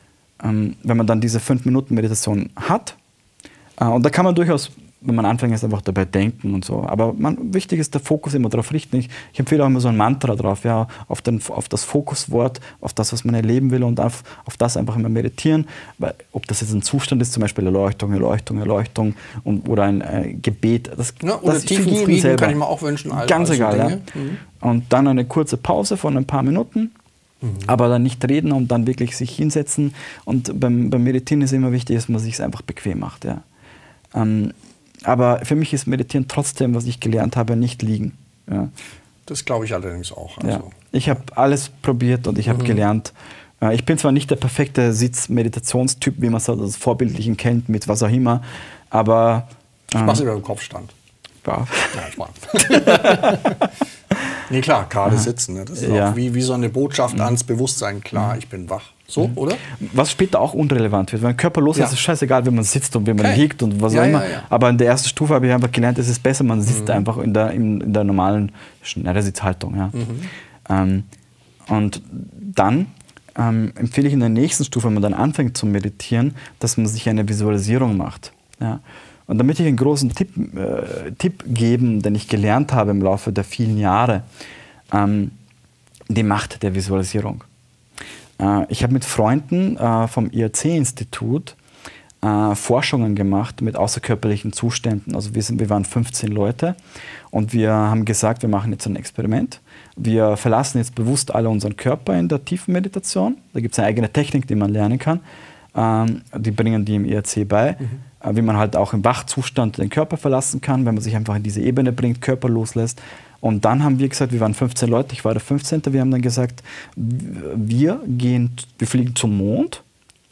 Ähm, wenn man dann diese fünf Minuten Meditation hat, äh, und da kann man durchaus, wenn man anfängt, ist einfach dabei denken und so. Aber man, wichtig ist der Fokus immer darauf richten. Ich, ich empfehle auch immer so ein Mantra drauf, ja, auf, den, auf das Fokuswort, auf das, was man erleben will, und auf, auf das einfach immer meditieren. Weil, ob das jetzt ein Zustand ist, zum Beispiel Erleuchtung, Erleuchtung, Erleuchtung und, oder ein äh, Gebet. Das, ja, oder das tiefen Frieden selber. Kann ich mir auch wünschen. All, Ganz egal, so ja. Mhm. Und dann eine kurze Pause von ein paar Minuten. Mhm. Aber dann nicht reden und dann wirklich sich hinsetzen. Und beim, beim Meditieren ist immer wichtig, dass man sich es einfach bequem macht. Ja. Ähm, aber für mich ist Meditieren trotzdem, was ich gelernt habe, nicht liegen. Ja. Das glaube ich allerdings auch. Also. Ja. Ich habe alles probiert und ich habe mhm. gelernt. Äh, ich bin zwar nicht der perfekte Sitz-Meditationstyp, wie man so das Vorbildlichen kennt, mit was auch immer, aber... Ich mache es über den Kopfstand. Ja. Ja, ich Nee, klar, gerade sitzen. Ne? Das ist Ja. auch wie, wie so eine Botschaft mhm. ans Bewusstsein. Klar, ich bin wach. So, mhm. oder? Was später auch unrelevant wird. Wenn man körperlos ja. ist, ist es scheißegal, wenn man sitzt und wenn man okay. liegt und was ja, auch immer. Ja, ja. Aber in der ersten Stufe habe ich einfach gelernt, es ist besser, man sitzt mhm. einfach in der, in, in der normalen Schneidersitzhaltung. Ja. Mhm. Ähm, und dann ähm, empfehle ich in der nächsten Stufe, wenn man dann anfängt zu meditieren, dass man sich eine Visualisierung macht. Ja. Und damit ich einen großen Tipp, äh, Tipp geben, den ich gelernt habe im Laufe der vielen Jahre, ähm, die Macht der Visualisierung. Äh, ich habe mit Freunden äh, vom I A C-Institut äh, Forschungen gemacht mit außerkörperlichen Zuständen. Also wir, sind, wir waren fünfzehn Leute und wir haben gesagt, wir machen jetzt ein Experiment. Wir verlassen jetzt bewusst alle unseren Körper in der tiefen Meditation. Da gibt es eine eigene Technik, die man lernen kann. Ähm, die bringen die im I A C bei. Mhm. Wie man halt auch im Wachzustand den Körper verlassen kann, wenn man sich einfach in diese Ebene bringt, Körper loslässt. Und dann haben wir gesagt, wir waren fünfzehn Leute, ich war der fünfzehnte Wir haben dann gesagt, wir, gehen, wir fliegen zum Mond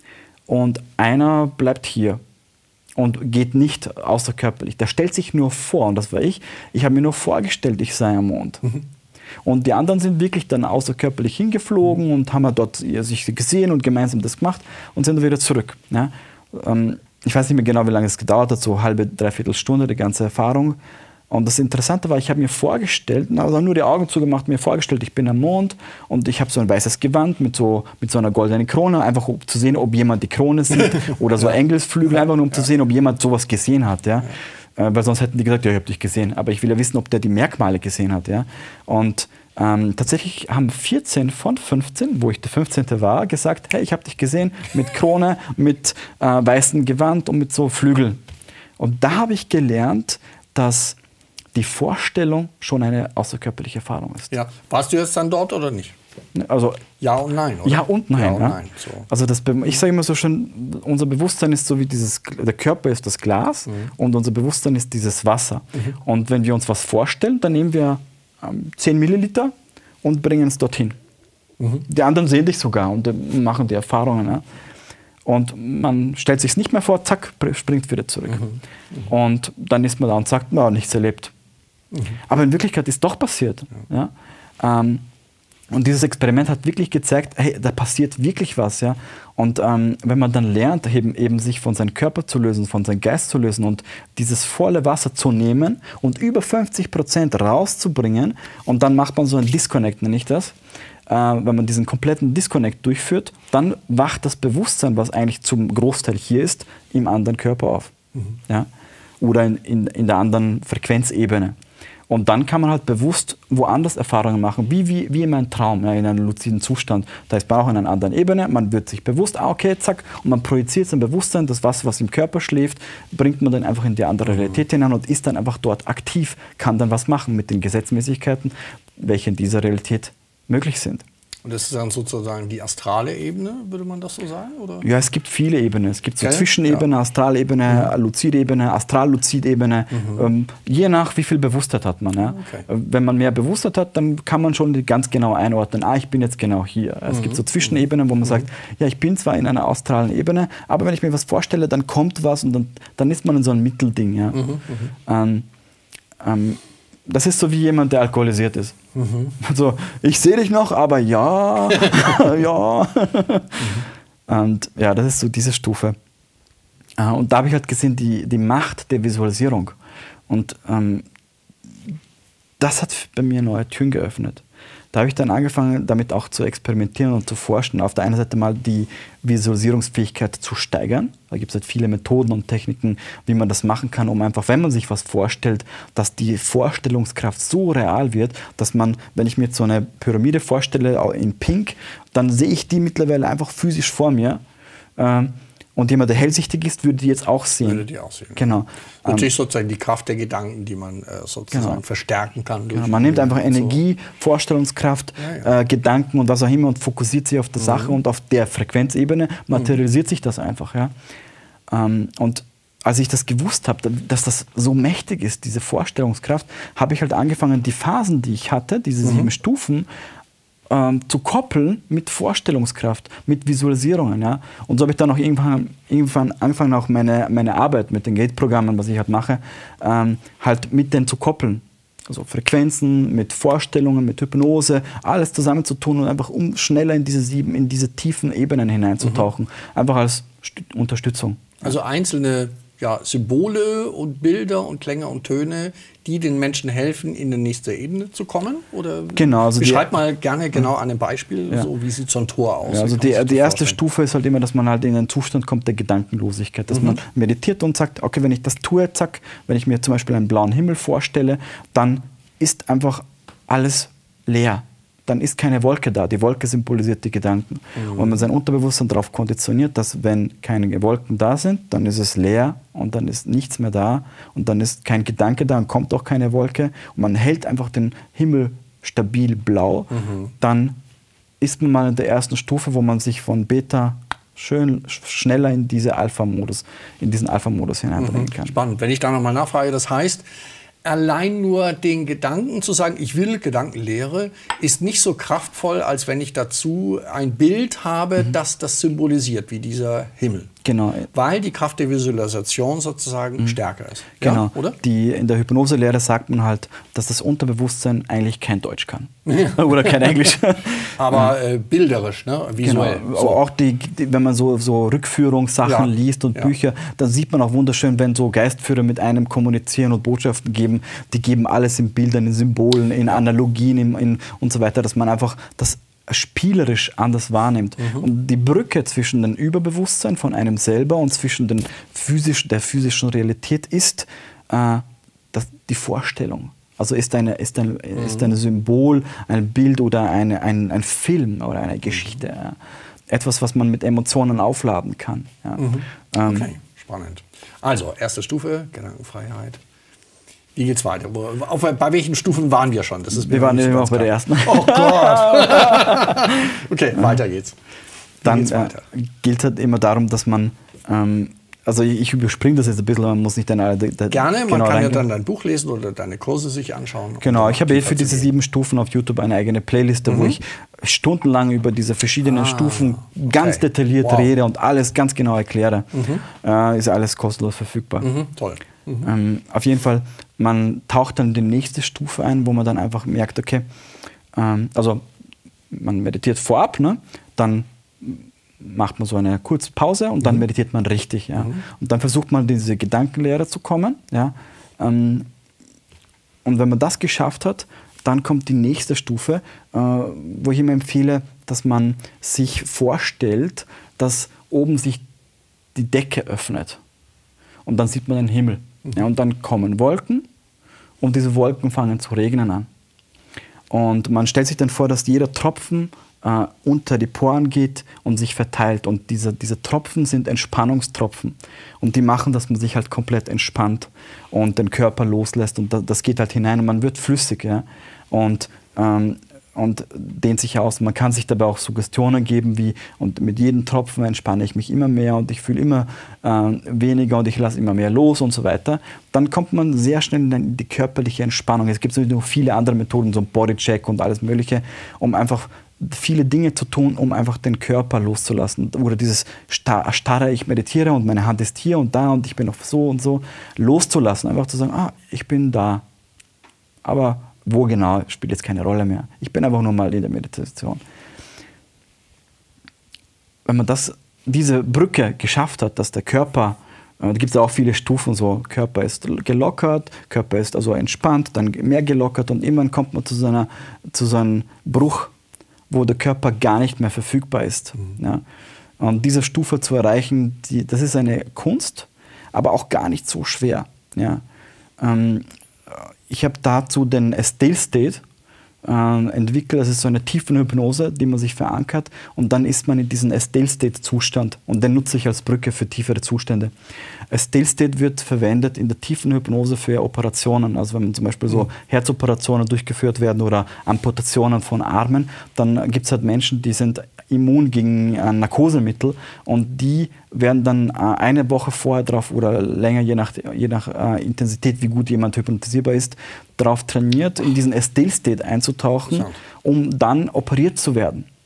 und einer bleibt hier und geht nicht außerkörperlich. Der stellt sich nur vor, und das war ich. Ich habe mir nur vorgestellt, ich sei am Mond. Mhm. Und die anderen sind wirklich dann außerkörperlich hingeflogen und haben dort sich gesehen und gemeinsam das gemacht und sind dann wieder zurück. Ja? Ähm, Ich weiß nicht mehr genau, wie lange es gedauert hat, so eine halbe, dreiviertel Stunde, die ganze Erfahrung. Und das Interessante war, ich habe mir vorgestellt, also nur die Augen zugemacht, mir vorgestellt, ich bin am Mond und ich habe so ein weißes Gewand mit so, mit so einer goldenen Krone, einfach um zu sehen, ob jemand die Krone sieht oder so Engelsflügel, einfach nur um zu sehen, ob jemand sowas gesehen hat. Ja? Äh, weil sonst hätten die gesagt, ja, ich habe dich gesehen. Aber ich will ja wissen, ob der die Merkmale gesehen hat. Ja? Und Ähm, tatsächlich haben vierzehn von fünfzehn, wo ich der fünfzehnte war, gesagt, hey, ich habe dich gesehen mit Krone, mit äh, weißem Gewand und mit so Flügeln. Und da habe ich gelernt, dass die Vorstellung schon eine außerkörperliche Erfahrung ist. Ja. Warst du jetzt dann dort oder nicht? Also, ja und nein, oder? Ja und nein. Ja und ja. nein so. Also das, ich sage immer so schön, unser Bewusstsein ist so wie dieses, der Körper ist das Glas mhm. und unser Bewusstsein ist dieses Wasser. Mhm. Und wenn wir uns was vorstellen, dann nehmen wir zehn Milliliter und bringen es dorthin. Mhm. Die anderen sehen dich sogar und machen die Erfahrungen. Ja. Und man stellt sich es nicht mehr vor, zack, springt wieder zurück. Mhm. Mhm. Und dann ist man da und sagt, na, nichts erlebt. Mhm. Aber in Wirklichkeit ist doch passiert. Ja. Ja. Ähm, Und dieses Experiment hat wirklich gezeigt, hey, da passiert wirklich was. Ja? Und ähm, wenn man dann lernt, eben, eben sich von seinem Körper zu lösen, von seinem Geist zu lösen und dieses volle Wasser zu nehmen und über fünfzig Prozent rauszubringen, und dann macht man so einen Disconnect, nenne ich das. Äh, wenn man diesen kompletten Disconnect durchführt, dann wacht das Bewusstsein, was eigentlich zum Großteil hier ist, im anderen Körper auf. Mhm. Ja? Oder in, in, in der anderen Frequenzebene. Und dann kann man halt bewusst woanders Erfahrungen machen, wie, wie, wie in einem Traum, ja, in einem luziden Zustand. Da ist man auch in einer anderen Ebene, man wird sich bewusst, ah, okay, zack, und man projiziert sein Bewusstsein, das Wasser, was im Körper schläft, bringt man dann einfach in die andere Realität hinein und ist dann einfach dort aktiv, kann dann was machen mit den Gesetzmäßigkeiten, welche in dieser Realität möglich sind. Und das ist dann sozusagen die astrale Ebene, würde man das so sagen? Oder? Ja, es gibt viele Ebenen. Es gibt so okay. Zwischenebene, ja. Astralebene, mhm. Luzidebene, Astral-Luzidebene, mhm. ähm, je nach wie viel Bewusstheit hat man. Ja? Okay. Wenn man mehr Bewusstheit hat, dann kann man schon ganz genau einordnen, ah, ich bin jetzt genau hier. Es mhm. gibt so Zwischenebenen, wo man mhm. sagt, ja, ich bin zwar in einer astralen Ebene, aber wenn ich mir was vorstelle, dann kommt was und dann, dann ist man in so einem Mittelding. Ja? Mhm. Mhm. Ähm, ähm, Das ist so wie jemand, der alkoholisiert ist. Mhm. Also, ich sehe dich noch, aber ja, ja. Mhm. Und ja, das ist so diese Stufe. Und da habe ich halt gesehen, die, die Macht der Visualisierung. Und ähm, das hat bei mir neue Türen geöffnet. Da habe ich dann angefangen, damit auch zu experimentieren und zu forschen. Auf der einen Seite mal die Visualisierungsfähigkeit zu steigern. Da gibt es halt viele Methoden und Techniken, wie man das machen kann, um einfach, wenn man sich was vorstellt, dass die Vorstellungskraft so real wird, dass man, wenn ich mir jetzt so eine Pyramide vorstelle in Pink, dann sehe ich die mittlerweile einfach physisch vor mir. Ähm, Und jemand, der hellsichtig ist, würde die jetzt auch sehen. Würde die auch sehen. Genau. Natürlich sozusagen die Kraft der Gedanken, die man äh, sozusagen genau. verstärken kann. Durch genau. Man nimmt einfach Energie, so. Vorstellungskraft, ja, ja. Äh, Gedanken und was auch immer und fokussiert sich auf die mhm. Sache und auf der Frequenzebene materialisiert mhm. sich das einfach. Ja. Ähm, und als ich das gewusst habe, dass das so mächtig ist, diese Vorstellungskraft, habe ich halt angefangen, die Phasen, die ich hatte, diese mhm. sieben Stufen, Ähm, zu koppeln mit Vorstellungskraft, mit Visualisierungen. Ja? Und so habe ich dann auch irgendwann, irgendwann angefangen, auch meine, meine Arbeit mit den Gate-Programmen, was ich halt mache, ähm, halt mit denen zu koppeln. also Frequenzen, mit Vorstellungen, mit Hypnose, alles zusammenzutun und einfach um schneller in diese sieben, in diese tiefen Ebenen hineinzutauchen. Mhm. Einfach als St- Unterstützung. Also einzelne ja, Symbole und Bilder und Klänge und Töne, die den Menschen helfen, in die nächste Ebene zu kommen? Oder genau, also beschreib mal gerne genau an einem Beispiel, ja. so wie sieht so ein Tor aus? Ja, also die, die erste Stufe ist halt immer, dass man halt in einen Zustand kommt der Gedankenlosigkeit, dass mhm. man meditiert und sagt, okay, wenn ich das tue, zack, wenn ich mir zum Beispiel einen blauen Himmel vorstelle, dann ist einfach alles leer. Dann ist keine Wolke da. Die Wolke symbolisiert die Gedanken. Mhm. Und wenn man sein Unterbewusstsein darauf konditioniert, dass wenn keine Wolken da sind, dann ist es leer und dann ist nichts mehr da und dann ist kein Gedanke da und kommt auch keine Wolke und man hält einfach den Himmel stabil blau, mhm. dann ist man mal in der ersten Stufe, wo man sich von Beta schön schneller in diese Alpha-Modus, in diesen Alpha-Modus hineinbringen mhm. kann. Spannend. Wenn ich da nochmal nachfrage, das heißt, allein nur den Gedanken zu sagen, ich will Gedankenlehre, ist nicht so kraftvoll, als wenn ich dazu ein Bild habe, mhm. das das symbolisiert, wie dieser Himmel. Genau. Weil die Kraft der Visualisation sozusagen mhm. stärker ist. Genau. Ja, oder? Die, in der Hypnoselehre sagt man halt, dass das Unterbewusstsein eigentlich kein Deutsch kann. Ja. Oder kein Englisch. Aber äh, bilderisch, ne? Visuell. Genau. So. Auch die, die, wenn man so, so Rückführungssachen ja. liest und ja. Bücher, dann sieht man auch wunderschön, wenn so Geistführer mit einem kommunizieren und Botschaften geben, die geben alles in Bildern, in Symbolen, in Analogien in, in, und so weiter, dass man einfach das spielerisch anders wahrnimmt. Mhm. Und die Brücke zwischen dem Überbewusstsein von einem selber und zwischen den physisch, der physischen Realität ist äh, das, die Vorstellung. Also ist, eine, ist, ein, mhm. ist ein Symbol, ein Bild oder eine, ein, ein Film oder eine Geschichte. Ja. Etwas, was man mit Emotionen aufladen kann. Ja. Mhm. Ähm, okay, spannend. Also, erste Stufe, Gedankenfreiheit. Wie geht's weiter? Auf, bei welchen Stufen waren wir schon? Das ist wir waren immer auch bei der ersten. Oh Gott! Okay, weiter geht's. Wie Dann geht's weiter? Äh, gilt halt immer darum, dass man, ähm, also ich, ich überspringe das jetzt ein bisschen, man muss nicht dann alle... Gerne, man genau kann ja dann dein Buch lesen oder deine Kurse sich anschauen. Genau, ich habe eh für diese sieben Stufen auf YouTube eine eigene Playliste, mhm. wo ich stundenlang über diese verschiedenen ah, Stufen okay. ganz detailliert wow. rede und alles ganz genau erkläre. Mhm. Äh, ist alles kostenlos verfügbar. Mhm, toll. Mhm. Ähm, auf jeden Fall, man taucht dann in die nächste Stufe ein, wo man dann einfach merkt, okay, ähm, also man meditiert vorab, ne? Dann macht man so eine kurze Pause und dann mhm. meditiert man richtig. Ja? Mhm. Und dann versucht man, in diese Gedankenlehre zu kommen. Ja? Ähm, und wenn man das geschafft hat, dann kommt die nächste Stufe, äh, wo ich immer empfehle, dass man sich vorstellt, dass oben sich die Decke öffnet. Und dann sieht man den Himmel. Mhm. Ja, und dann kommen Wolken und diese Wolken fangen zu regnen an. Und man stellt sich dann vor, dass jeder Tropfen äh, unter die Poren geht und sich verteilt. Und diese, diese Tropfen sind Entspannungstropfen. Und die machen, dass man sich halt komplett entspannt und den Körper loslässt. Und das, das geht halt hinein und man wird flüssig. Ja? Und ähm, und dehnt sich aus. Man kann sich dabei auch Suggestionen geben, wie und mit jedem Tropfen entspanne ich mich immer mehr und ich fühle immer äh, weniger und ich lasse immer mehr los und so weiter. Dann kommt man sehr schnell in die körperliche Entspannung. Es gibt natürlich noch viele andere Methoden, so ein Bodycheck und alles Mögliche, um einfach viele Dinge zu tun, um einfach den Körper loszulassen. Oder dieses starre, ich meditiere und meine Hand ist hier und da und ich bin auch so und so, loszulassen. Einfach zu sagen, ah, ich bin da. Aber wo genau, spielt jetzt keine Rolle mehr. Ich bin einfach nur mal in der Meditation. Wenn man das, diese Brücke geschafft hat, dass der Körper, äh, da gibt es auch viele Stufen, so Körper ist gelockert, Körper ist also entspannt, dann mehr gelockert und irgendwann kommt man zu so, einer, zu so einem Bruch, wo der Körper gar nicht mehr verfügbar ist. Mhm. Ja. Und diese Stufe zu erreichen, die, das ist eine Kunst, aber auch gar nicht so schwer. Ja. Ähm, Ich habe dazu den Still State äh, entwickelt. Das ist so eine Tiefenhypnose, die man sich verankert. Und dann ist man in diesem Still State Zustand. Und den nutze ich als Brücke für tiefere Zustände. Still State wird verwendet in der Tiefenhypnose für Operationen. Also wenn man zum Beispiel so Herzoperationen durchgeführt werden oder Amputationen von Armen, dann gibt es halt Menschen, die sind immun gegen ein Narkosemittel und die werden dann äh, eine Woche vorher drauf oder länger, je nach, je nach äh, Intensität, wie gut jemand hypnotisierbar ist, darauf trainiert, in diesen Still State einzutauchen, um dann operiert zu werden.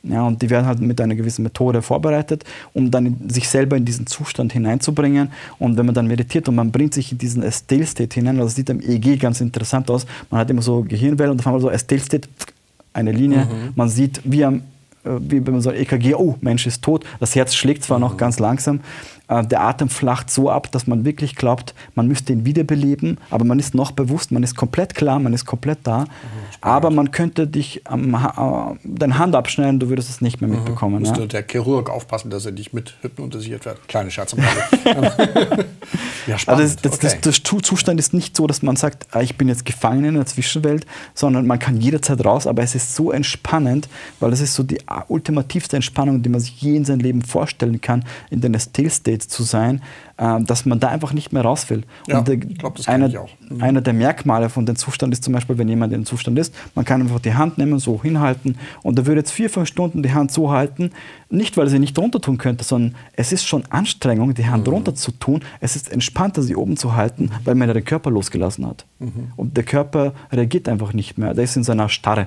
Ja, und die werden halt mit einer gewissen Methode vorbereitet, um dann in, sich selber in diesen Zustand hineinzubringen. Und wenn man dann meditiert und man bringt sich in diesen Still-State hinein, das sieht am E E G ganz interessant aus. Man hat immer so Gehirnwellen und auf einmal so Still-State, eine Linie. Mhm. Man sieht, wie, am, wie wenn man so ein E K G, oh, Mensch ist tot. Das Herz schlägt zwar mhm. noch ganz langsam. Der Atem flacht so ab, dass man wirklich glaubt, man müsste ihn wiederbeleben, aber man ist noch bewusst, man ist komplett klar, man ist komplett da. Mhm, aber man könnte dich am ha deine Hand abschneiden, du würdest es nicht mehr mitbekommen. Mhm. Müsste ja? der Chirurg aufpassen, dass er dich mit hypnotisiert wird. Kleine Scherz am Rande. Ja, spannend. Also das, das, okay. das, das Zustand ist nicht so, dass man sagt, ich bin jetzt gefangen in der Zwischenwelt, sondern man kann jederzeit raus, aber es ist so entspannend, weil es ist so die ultimativste Entspannung, die man sich je in seinem Leben vorstellen kann, in den Still-State zu sein, äh, dass man da einfach nicht mehr raus will. Ja, und der, ich glaube, das kann einer, ich auch. Mhm. einer der Merkmale von dem Zustand ist zum Beispiel, wenn jemand in dem Zustand ist, man kann einfach die Hand nehmen, so hinhalten und er würde jetzt vier, fünf Stunden die Hand so halten, nicht weil er sie nicht runter tun könnte, sondern es ist schon Anstrengung, die Hand mhm. runter zu tun. Es ist entspannter, sie oben zu halten, weil man ja den Körper losgelassen hat. Mhm. Und der Körper reagiert einfach nicht mehr, der ist in seiner Starre.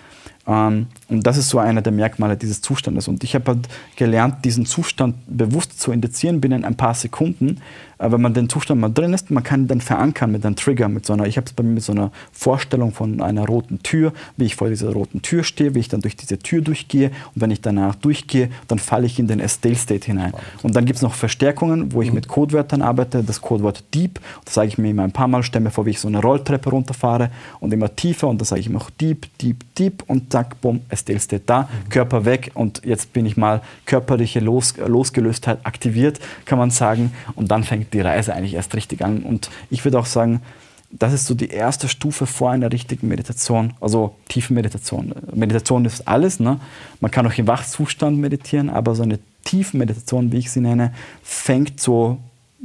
Um, und das ist so einer der Merkmale dieses Zustandes. Und ich habe halt gelernt, diesen Zustand bewusst zu indizieren binnen ein paar Sekunden. Uh, wenn man den Zustand mal drin ist, man kann ihn dann verankern mit einem Trigger, mit so einer, ich habe es bei mir mit so einer Vorstellung von einer roten Tür, wie ich vor dieser roten Tür stehe, wie ich dann durch diese Tür durchgehe. Und wenn ich danach durchgehe, dann falle ich in den Still-State hinein. Und dann gibt es noch Verstärkungen, wo ich mhm. mit Codewörtern arbeite. Das Codewort Deep, das sage ich mir immer ein paar Mal, stelle mir vor, wie ich so eine Rolltreppe runterfahre und immer tiefer. Und da sage ich immer auch Deep, Deep, Deep und zack, bumm, Still-State da, mhm. Körper weg und jetzt bin ich mal körperliche Los, Losgelöstheit aktiviert, kann man sagen. Und dann fängt die Reise eigentlich erst richtig an. Und ich würde auch sagen, das ist so die erste Stufe vor einer richtigen Meditation, also Tiefenmeditation. Meditation ist alles, ne? Man kann auch im Wachzustand meditieren, aber so eine Tiefenmeditation, wie ich sie nenne, fängt so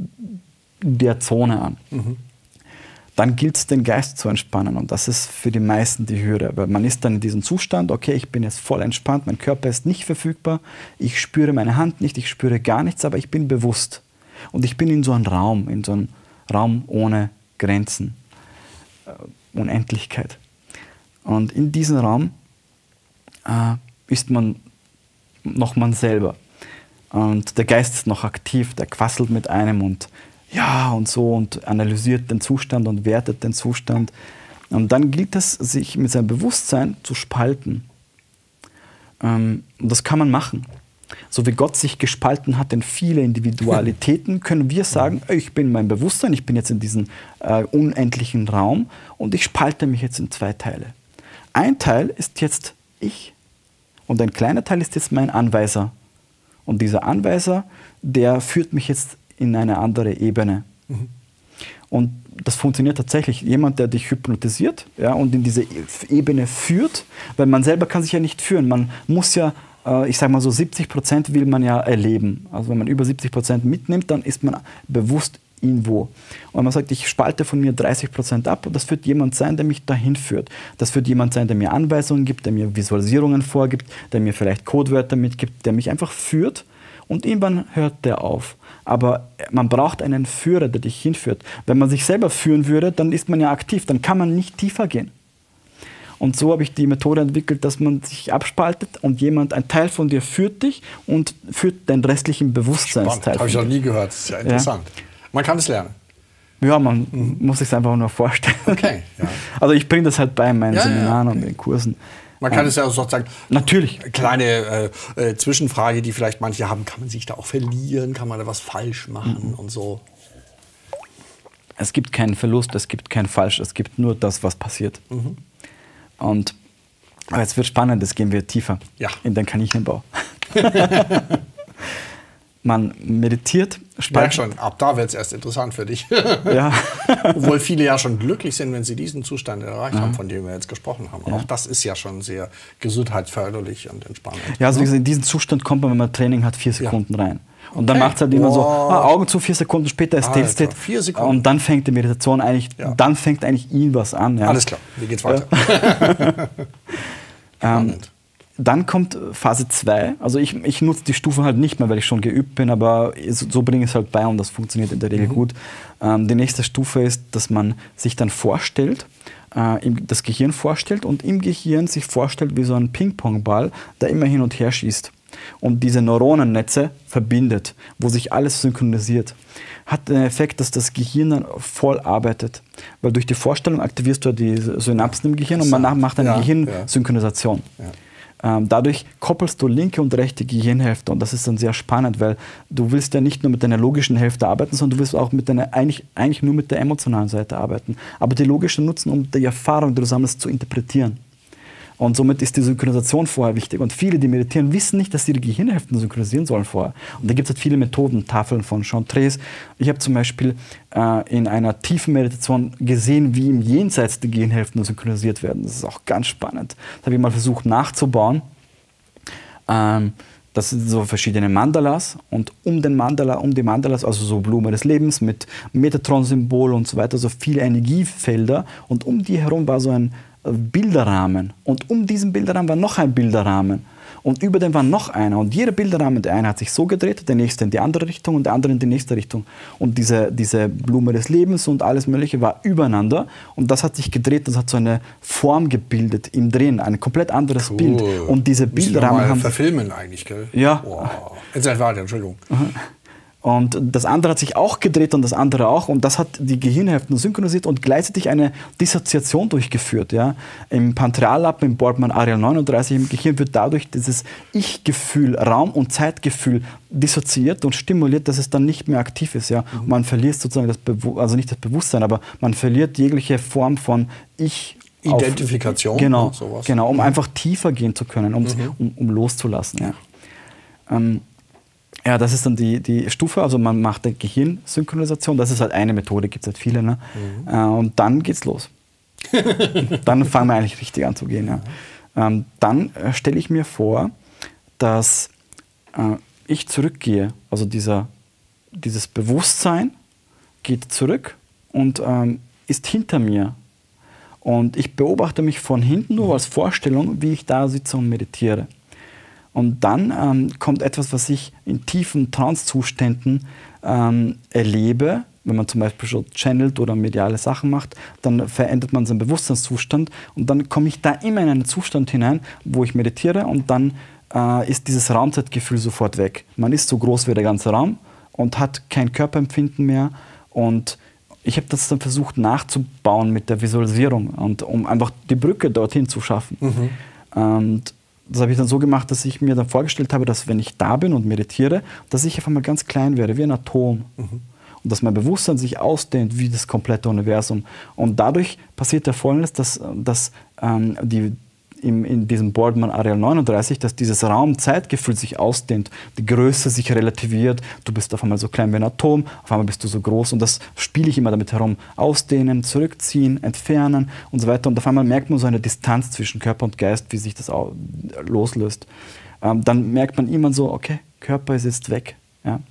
in der Zone an. Mhm. Dann gilt es, den Geist zu entspannen. Und das ist für die meisten die Hürde. Weil man ist dann in diesem Zustand, okay, ich bin jetzt voll entspannt, mein Körper ist nicht verfügbar, ich spüre meine Hand nicht, ich spüre gar nichts, aber ich bin bewusst. Und ich bin in so einem Raum, in so einem Raum ohne Grenzen, äh, Unendlichkeit. Und in diesem Raum äh, ist man noch man selber. Und der Geist ist noch aktiv, der quasselt mit einem und ja und so und analysiert den Zustand und wertet den Zustand. Und dann gilt es, sich mit seinem Bewusstsein zu spalten. Ähm, und das kann man machen. So wie Gott sich gespalten hat in viele Individualitäten, können wir sagen, ich bin mein Bewusstsein, ich bin jetzt in diesem äh, unendlichen Raum und ich spalte mich jetzt in zwei Teile. Ein Teil ist jetzt ich und ein kleiner Teil ist jetzt mein Anweiser. Und dieser Anweiser, der führt mich jetzt in eine andere Ebene. Mhm. Und das funktioniert tatsächlich. Jemand, der dich hypnotisiert, ja, und in diese Ebene führt, weil man selber kann sich ja nicht führen. Man muss ja, äh, ich sage mal so, siebzig Prozent will man ja erleben. Also wenn man über siebzig Prozent mitnimmt, dann ist man bewusst irgendwo. Und man sagt, ich spalte von mir dreißig Prozent ab und das wird jemand sein, der mich dahin führt. Das wird jemand sein, der mir Anweisungen gibt, der mir Visualisierungen vorgibt, der mir vielleicht Codewörter mitgibt, der mich einfach führt. Und irgendwann hört der auf. Aber man braucht einen Führer, der dich hinführt. Wenn man sich selber führen würde, dann ist man ja aktiv, dann kann man nicht tiefer gehen. Und so habe ich die Methode entwickelt, dass man sich abspaltet und jemand, ein Teil von dir führt dich und führt den restlichen Bewusstseinsteil. Habe ich noch nie gehört, das ist ja interessant. Ja. Man kann es lernen. Ja, man mhm. muss sich es einfach nur vorstellen. Okay, ja. Also ich bringe das halt bei in meinen ja, Seminaren ja, okay. und den Kursen. Man kann es ja auch sozusagen. Natürlich. Kleine äh, äh, Zwischenfrage, die vielleicht manche haben: Kann man sich da auch verlieren? Kann man da was falsch machen mhm. und so? Es gibt keinen Verlust, es gibt kein Falsch, es gibt nur das, was passiert. Mhm. Und aber jetzt wird spannend, jetzt gehen wir tiefer ja. in den Kaninchenbau. Man meditiert, ich merke schon, ab da wird es erst interessant für dich. Ja. Obwohl viele ja schon glücklich sind, wenn sie diesen Zustand erreicht ja. haben, von dem wir jetzt gesprochen haben. Ja. Auch das ist ja schon sehr gesundheitsförderlich und entspannend. Ja, also wie gesagt, in diesen Zustand kommt man, wenn man Training hat, vier Sekunden ja. rein. Und dann okay. macht es halt immer oh. so, ah, Augen zu, vier Sekunden später ist Still-State. Vier Sekunden. Und dann fängt die Meditation eigentlich, ja. dann fängt eigentlich irgendwas an. Ja. Alles klar, wie geht's weiter? ähm, Dann kommt Phase zwei. Also ich, ich nutze die Stufe halt nicht mehr, weil ich schon geübt bin, aber so, so bringe ich es halt bei und das funktioniert in der Regel mhm. gut. Ähm, die nächste Stufe ist, dass man sich dann vorstellt, äh, ihm das Gehirn vorstellt und im Gehirn sich vorstellt wie so ein Ping-Pong-Ball, der immer hin und her schießt und diese Neuronennetze verbindet, wo sich alles synchronisiert. Hat den Effekt, dass das Gehirn dann voll arbeitet. Weil durch die Vorstellung aktivierst du die Synapsen im Gehirn und man macht eine ja, Gehirnsynchronisation. Ja. Ähm, dadurch koppelst du linke und rechte Gehirnhälfte und das ist dann sehr spannend, weil du willst ja nicht nur mit deiner logischen Hälfte arbeiten, sondern du willst auch mit deiner, eigentlich, eigentlich nur mit der emotionalen Seite arbeiten. Aber die logische nutzen, um die Erfahrung, die du sammelst, zu interpretieren. Und somit ist die Synchronisation vorher wichtig. Und viele, die meditieren, wissen nicht, dass sie ihre Gehirnhälften synchronisieren sollen vorher. Und da gibt es halt viele Methoden, Tafeln von Chantres. Ich habe zum Beispiel äh, in einer tiefen Meditation gesehen, wie im Jenseits die Gehirnhälften synchronisiert werden. Das ist auch ganz spannend. Das habe ich mal versucht nachzubauen. Ähm, das sind so verschiedene Mandalas. Und um den Mandala, um die Mandalas, also so Blume des Lebens mit Metatron-Symbol und so weiter, so viele Energiefelder. Und um die herum war so ein Bilderrahmen und um diesen Bilderrahmen war noch ein Bilderrahmen und über dem war noch einer und jeder Bilderrahmen, der eine hat sich so gedreht, der nächste in die andere Richtung und der andere in die nächste Richtung und diese, diese Blume des Lebens und alles mögliche war übereinander und das hat sich gedreht, das hat so eine Form gebildet im Drehen, ein komplett anderes cool. Bild und diese Bilderrahmen haben... verfilmen eigentlich, gell? Ja. Wow. Jetzt weiter, Entschuldigung. Mhm. Und das andere hat sich auch gedreht und das andere auch. Und das hat die Gehirnhälften synchronisiert und gleichzeitig eine Dissoziation durchgeführt. Ja. Im Pantreallappen, im Boardman Areal neununddreißig, im Gehirn wird dadurch dieses Ich-Gefühl, Raum- und Zeitgefühl dissoziiert und stimuliert, dass es dann nicht mehr aktiv ist. Ja. Mhm. Man verliert sozusagen das Bewu- also nicht das Bewusstsein, aber man verliert jegliche Form von Ich. Identifikation. Auf, genau, und sowas. genau, um mhm. einfach tiefer gehen zu können, um, mhm. um, um loszulassen. Ja. Ähm, Ja, das ist dann die, die Stufe, also man macht eine Gehirnsynchronisation, das ist halt eine Methode, gibt es halt viele. Ne? Mhm. Äh, und dann geht's los. Dann fangen wir eigentlich richtig an zu gehen. Ja. Ähm, dann äh, stelle ich mir vor, dass äh, ich zurückgehe, also dieser, dieses Bewusstsein geht zurück und ähm, ist hinter mir. Und ich beobachte mich von hinten nur als Vorstellung, wie ich da sitze und meditiere. Und dann ähm, kommt etwas, was ich in tiefen Trance-Zuständen ähm, erlebe. Wenn man zum Beispiel schon channelt oder mediale Sachen macht, dann verändert man seinen Bewusstseinszustand. Und dann komme ich da immer in einen Zustand hinein, wo ich meditiere und dann äh, ist dieses Raumzeitgefühl sofort weg. Man ist so groß wie der ganze Raum und hat kein Körperempfinden mehr. Und ich habe das dann versucht nachzubauen mit der Visualisierung, und um einfach die Brücke dorthin zu schaffen. Mhm. Und das habe ich dann so gemacht, dass ich mir dann vorgestellt habe, dass wenn ich da bin und meditiere, dass ich auf einmal ganz klein werde, wie ein Atom. Mhm. Und dass mein Bewusstsein sich ausdehnt wie das komplette Universum. Und dadurch passiert ja Folgendes, dass, dass ähm, die, im, in diesem Boardman Areal neununddreißig, dass dieses Raum-Zeitgefühl sich ausdehnt, die Größe sich relativiert, du bist auf einmal so klein wie ein Atom, auf einmal bist du so groß und das spiele ich immer damit herum. Ausdehnen, zurückziehen, entfernen und so weiter. Und auf einmal merkt man so eine Distanz zwischen Körper und Geist, wie sich das loslöst. Ähm, dann merkt man immer so, okay, Körper ist jetzt weg. Ja.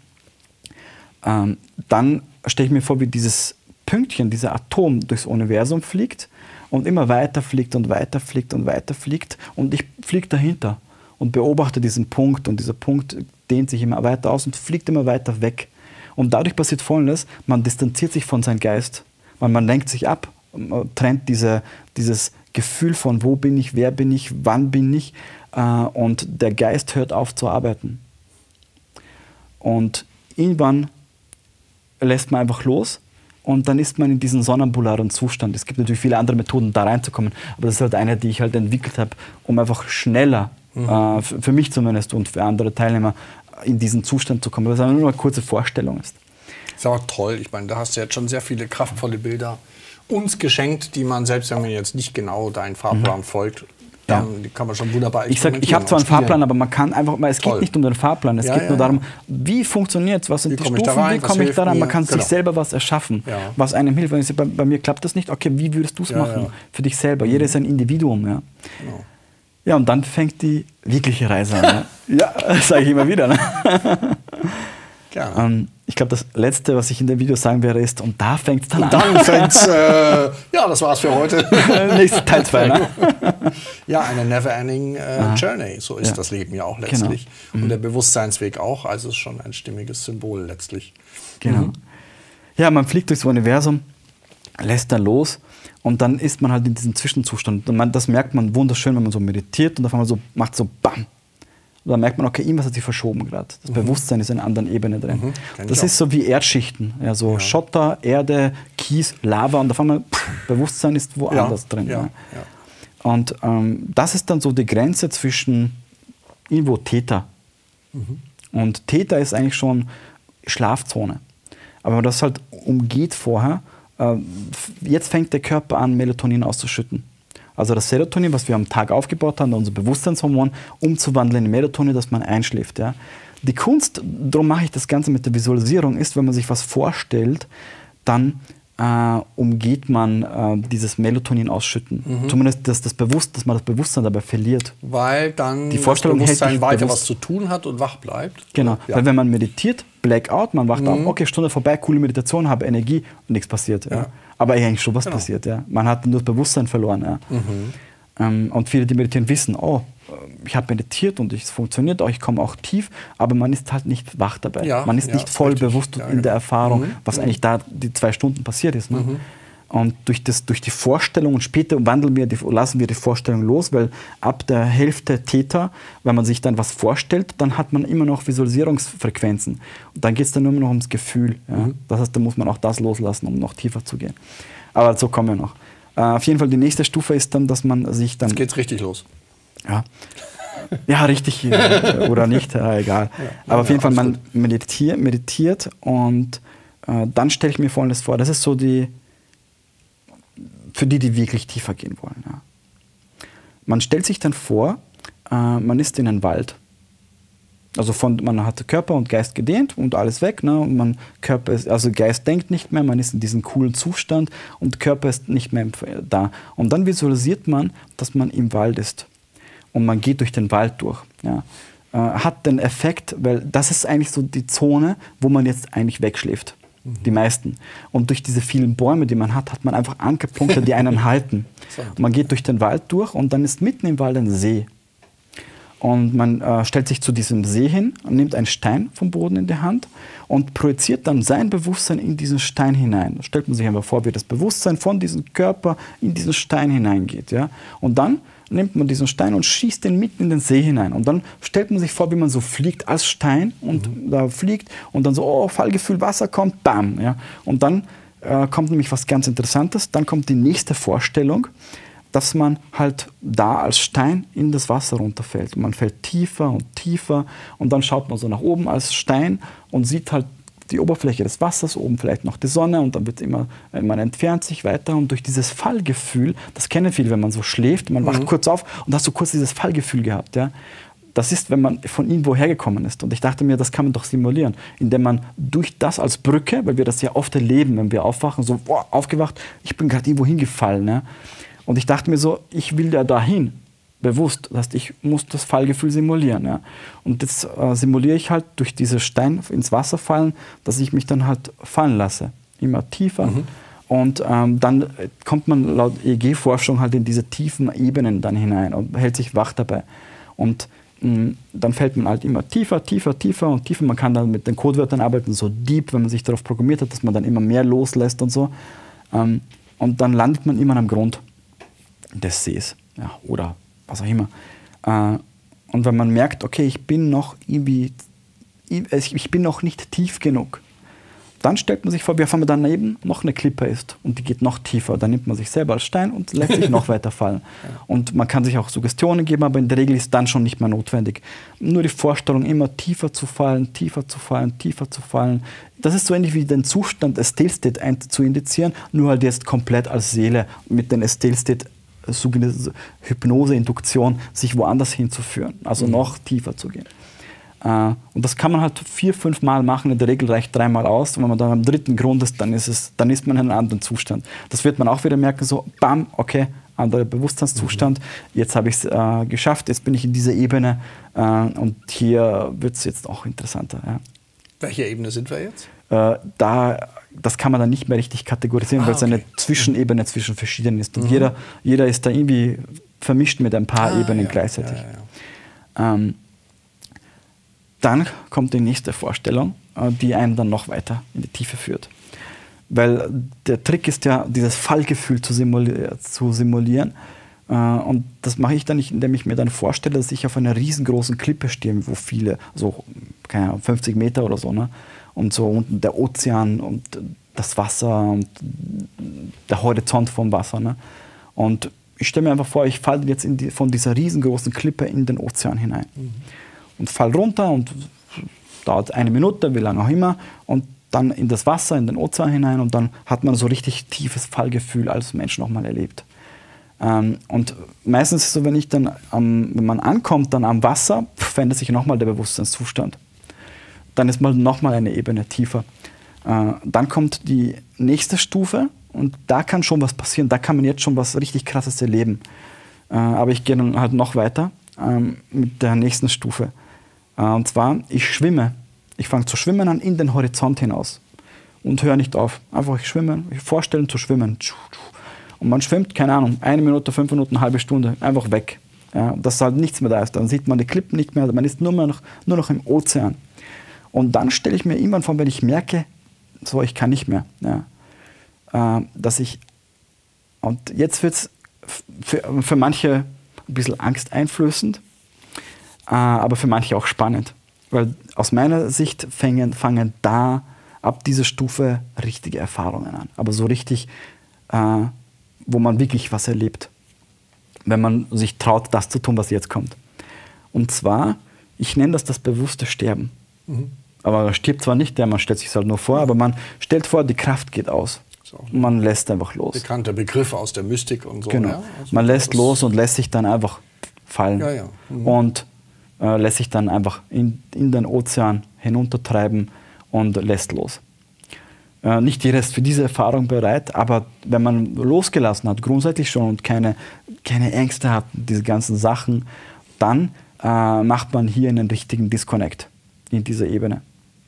Ähm, dann stelle ich mir vor, wie dieses Pünktchen, dieser Atom durchs Universum fliegt und immer weiter fliegt und weiter fliegt und weiter fliegt und ich fliege dahinter und beobachte diesen Punkt und dieser Punkt dehnt sich immer weiter aus und fliegt immer weiter weg. Und dadurch passiert Folgendes, man distanziert sich von seinem Geist, weil man lenkt sich ab, man trennt diese, dieses Gefühl von wo bin ich, wer bin ich, wann bin ich äh, und der Geist hört auf zu arbeiten. Und irgendwann lässt man einfach los. Und dann ist man in diesem sonambularen Zustand. Es gibt natürlich viele andere Methoden, da reinzukommen. Aber das ist halt eine, die ich halt entwickelt habe, um einfach schneller, mhm. äh, für mich zumindest und für andere Teilnehmer, in diesen Zustand zu kommen. Weil es einfach nur eine kurze Vorstellung ist. Das ist aber toll. Ich meine, da hast du jetzt schon sehr viele kraftvolle Bilder uns geschenkt, die man, selbst wenn man jetzt nicht genau deinen Fahrplan mhm. folgt, dann ja. kann man schon wunderbar experimentieren. Ich, ich habe zwar einen Fahrplan, aber man kann einfach, es Toll. geht nicht um den Fahrplan, es ja, geht ja, nur darum, wie funktioniert es, was sind wie die Stufen, rein, wie komme ich da rein, man kann mir? sich genau. selber was erschaffen, ja. was einem hilft. Wenn ich, bei, bei mir klappt das nicht, okay, wie würdest du es ja, machen ja. für dich selber? Mhm. Jeder ist ein Individuum. Ja. Genau. Ja, und dann fängt die wirkliche Reise an. Ne? Ja, das sage ich immer wieder. Ne? Ähm, ich glaube, das Letzte, was ich in dem Video sagen werde, ist, und da fängt es dann und an. Dann fängt's, äh, ja, das war's für heute. Nächstes Teil zwei. Ne? Ja, eine never-ending äh, Journey. So ist ja. das Leben ja auch letztlich. Genau. Und mhm. der Bewusstseinsweg auch. Also ist schon ein stimmiges Symbol letztlich. Genau. Mhm. Ja, man fliegt durchs Universum, lässt dann los Und dann ist man halt in diesem Zwischenzustand. Und man, das merkt man wunderschön, wenn man so meditiert und auf einmal so macht so BAM. Und dann merkt man, okay, irgendwas hat sich verschoben gerade. Das mhm. Bewusstsein ist in einer anderen Ebene drin. Mhm, das ist so wie Erdschichten. Ja, so ja. Schotter, Erde, Kies, Lava und auf einmal pff, Bewusstsein ist woanders ja. drin. Ja. Ja. Ja. Und ähm, das ist dann so die Grenze zwischen irgendwo Theta. Mhm. Und Theta ist eigentlich schon Schlafzone. Aber wenn man das halt umgeht vorher, äh, jetzt fängt der Körper an, Melatonin auszuschütten. Also das Serotonin, was wir am Tag aufgebaut haben, unser Bewusstseinshormon, umzuwandeln in Melatonin, dass man einschläft. Ja. Die Kunst, darum mache ich das Ganze mit der Visualisierung, ist, wenn man sich was vorstellt, dann äh, umgeht man äh, dieses Melatonin ausschütten. Mhm. Zumindest, dass, das Bewusst, dass man das Bewusstsein dabei verliert. Weil dann die Vorstellung das Bewusstsein hält weiter bewusst. was zu tun hat und wach bleibt. Genau, ja. Weil wenn man meditiert, Blackout, man wacht mhm. auf, okay, Stunde vorbei, coole Meditation, habe Energie und nichts passiert. Ja. Ja. Aber eigentlich schon was genau. passiert. Ja. Man hat nur das Bewusstsein verloren. Ja. Mhm. Ähm, und viele, die meditieren, wissen, oh, ich habe meditiert und es funktioniert auch, ich komme auch tief, aber man ist halt nicht wach dabei. Ja, man ist ja, nicht voll richtig. bewusst ja, in der Erfahrung, mhm. was mhm. eigentlich da die zwei Stunden passiert ist. Ne? Mhm. Und durch, das, durch die Vorstellung, und später wandeln wir die, lassen wir die Vorstellung los, weil ab der Hälfte Theta, wenn man sich dann was vorstellt, dann hat man immer noch Visualisierungsfrequenzen. Und dann geht es dann nur noch ums Gefühl. Ja? Mhm. Das heißt, da muss man auch das loslassen, um noch tiefer zu gehen. Aber so kommen wir noch. Äh, auf jeden Fall die nächste Stufe ist dann, dass man sich dann... Jetzt geht's richtig los. Ja, ja richtig äh, oder nicht, äh, egal. Ja, aber ja, auf jeden Fall, man meditier, meditiert und äh, dann stelle ich mir Folgendes vor. Das ist so die... für die, die wirklich tiefer gehen wollen. Ja. Man stellt sich dann vor, äh, man ist in einem Wald. Also von, man hat Körper und Geist gedehnt und alles weg. Ne? Und man, Körper ist, also Geist denkt nicht mehr, man ist in diesem coolen Zustand und Körper ist nicht mehr da. Und dann visualisiert man, dass man im Wald ist. Und man geht durch den Wald durch. Ja. Äh, hat den Effekt, weil das ist eigentlich so die Zone, wo man jetzt eigentlich wegschläft. Die meisten. Und durch diese vielen Bäume, die man hat, hat man einfach Ankerpunkte, die einen halten. Und man geht durch den Wald durch und dann ist mitten im Wald ein See. Und man äh, stellt sich zu diesem See hin und nimmt einen Stein vom Boden in die Hand und projiziert dann sein Bewusstsein in diesen Stein hinein. Da stellt man sich einfach vor, wie das Bewusstsein von diesem Körper in diesen Stein hineingeht. Ja? Und dann nimmt man diesen Stein und schießt den mitten in den See hinein. Und dann stellt man sich vor, wie man so fliegt als Stein und mhm. da fliegt und dann so, oh, Fallgefühl, Wasser kommt, bam. Ja. Und dann äh, kommt nämlich was ganz Interessantes. Dann kommt die nächste Vorstellung, dass man halt da als Stein in das Wasser runterfällt. Und man fällt tiefer und tiefer und dann schaut man so nach oben als Stein und sieht halt die Oberfläche des Wassers, oben vielleicht noch die Sonne und dann wird immer, man entfernt sich weiter und durch dieses Fallgefühl, das kennen viele, wenn man so schläft, man wacht mhm. kurz auf und hast so kurz dieses Fallgefühl gehabt. Ja? Das ist, wenn man von irgendwo hergekommen ist. Und ich dachte mir, das kann man doch simulieren, indem man durch das als Brücke, weil wir das ja oft erleben, wenn wir aufwachen, so boah, aufgewacht, ich bin gerade irgendwo hingefallen. Ja? Und ich dachte mir so, ich will ja dahin. Bewusst. Das heißt, ich muss das Fallgefühl simulieren. Ja. Und das äh, simuliere ich halt durch diese Stein ins Wasser fallen, dass ich mich dann halt fallen lasse. Immer tiefer. Mhm. Und ähm, dann kommt man laut E E G-Forschung halt in diese tiefen Ebenen dann hinein und hält sich wach dabei. Und mh, dann fällt man halt immer tiefer, tiefer, tiefer und tiefer. Man kann dann mit den Codewörtern arbeiten, so deep, wenn man sich darauf programmiert hat, dass man dann immer mehr loslässt und so. Ähm, und dann landet man immer am Grund des Sees. Ja, oder was auch immer. Und wenn man merkt, okay, ich bin noch irgendwie, ich bin noch nicht tief genug, dann stellt man sich vor, wie auf einmal daneben noch eine Klippe ist und die geht noch tiefer. Dann nimmt man sich selber als Stein und lässt sich noch weiter fallen. Und man kann sich auch Suggestionen geben, aber in der Regel ist dann schon nicht mehr notwendig. Nur die Vorstellung, immer tiefer zu fallen, tiefer zu fallen, tiefer zu fallen. Das ist so ähnlich wie den Zustand Still-State zu indizieren, nur halt jetzt komplett als Seele mit den Still-State Hypnose-Induktion, sich woanders hinzuführen, also mhm. noch tiefer zu gehen. Äh, und das kann man halt vier, fünf Mal machen, in der Regel reicht dreimal aus. Und wenn man dann am dritten Grund ist, dann ist, es, dann ist man in einem anderen Zustand. Das wird man auch wieder merken, so bam, okay, anderer Bewusstseinszustand, mhm. jetzt habe ich es äh, geschafft, jetzt bin ich in dieser Ebene äh, und hier wird es jetzt auch interessanter. Ja. Welche Ebene sind wir jetzt? Äh, da das kann man dann nicht mehr richtig kategorisieren, ah, weil es okay. eine Zwischenebene zwischen verschiedenen ist. Und mhm. jeder, jeder ist da irgendwie vermischt mit ein paar ah, Ebenen ja, gleichzeitig. Ja, ja. Ähm, dann kommt die nächste Vorstellung, äh, die einen dann noch weiter in die Tiefe führt. Weil der Trick ist ja, dieses Fallgefühl zu, simuli zu simulieren. Äh, und das mache ich dann nicht, indem ich mir dann vorstelle, dass ich auf einer riesengroßen Klippe stehe, wo viele, so keine Ahnung, fünfzig Meter oder so, ne? Und so unten der Ozean und das Wasser und der Horizont vom Wasser. Ne? Und ich stelle mir einfach vor, ich falle jetzt in die, von dieser riesengroßen Klippe in den Ozean hinein. Mhm. Und fall runter und dauert eine Minute, wie lange auch immer, und dann in das Wasser, in den Ozean hinein, und dann hat man so richtig tiefes Fallgefühl als Mensch nochmal erlebt. Ähm, und meistens ist es so, wenn, ich dann am, wenn man ankommt dann am Wasser, verändert sich nochmal der Bewusstseinszustand. Dann ist man nochmal eine Ebene tiefer. Äh, dann kommt die nächste Stufe und da kann schon was passieren, da kann man jetzt schon was richtig Krasses erleben. Äh, aber ich gehe dann halt noch weiter ähm, mit der nächsten Stufe. Äh, und zwar, ich schwimme. Ich fange zu schwimmen an in den Horizont hinaus und höre nicht auf. Einfach ich schwimme, ich vorstellen zu schwimmen. Und man schwimmt, keine Ahnung, eine Minute, fünf Minuten, eine halbe Stunde, einfach weg. Ja, dass halt nichts mehr da ist. Dann sieht man die Klippen nicht mehr, man ist nur noch, nur noch im Ozean. Und dann stelle ich mir irgendwann vor, wenn ich merke, so, ich kann nicht mehr, ja, äh, dass ich, und jetzt wird es für, für manche ein bisschen angsteinflößend, äh, aber für manche auch spannend. Weil aus meiner Sicht fangen, fangen da ab dieser Stufe richtige Erfahrungen an. Aber so richtig, äh, wo man wirklich was erlebt, wenn man sich traut, das zu tun, was jetzt kommt. Und zwar, ich nenne das das bewusste Sterben. Mhm. Aber man stirbt zwar nicht, ja, man stellt sich halt nur vor, aber man stellt vor, die Kraft geht aus. Man lässt einfach los. Bekannter Begriff aus der Mystik und so. Genau. Ja, also man lässt los und lässt sich dann einfach fallen. Ja, ja. Mhm. Und äh, lässt sich dann einfach in, in den Ozean hinuntertreiben und lässt los. Äh, nicht jeder ist für diese Erfahrung bereit, aber wenn man losgelassen hat, grundsätzlich schon, und keine, keine Ängste hat, diese ganzen Sachen, dann äh, macht man hier einen richtigen Disconnect in dieser Ebene.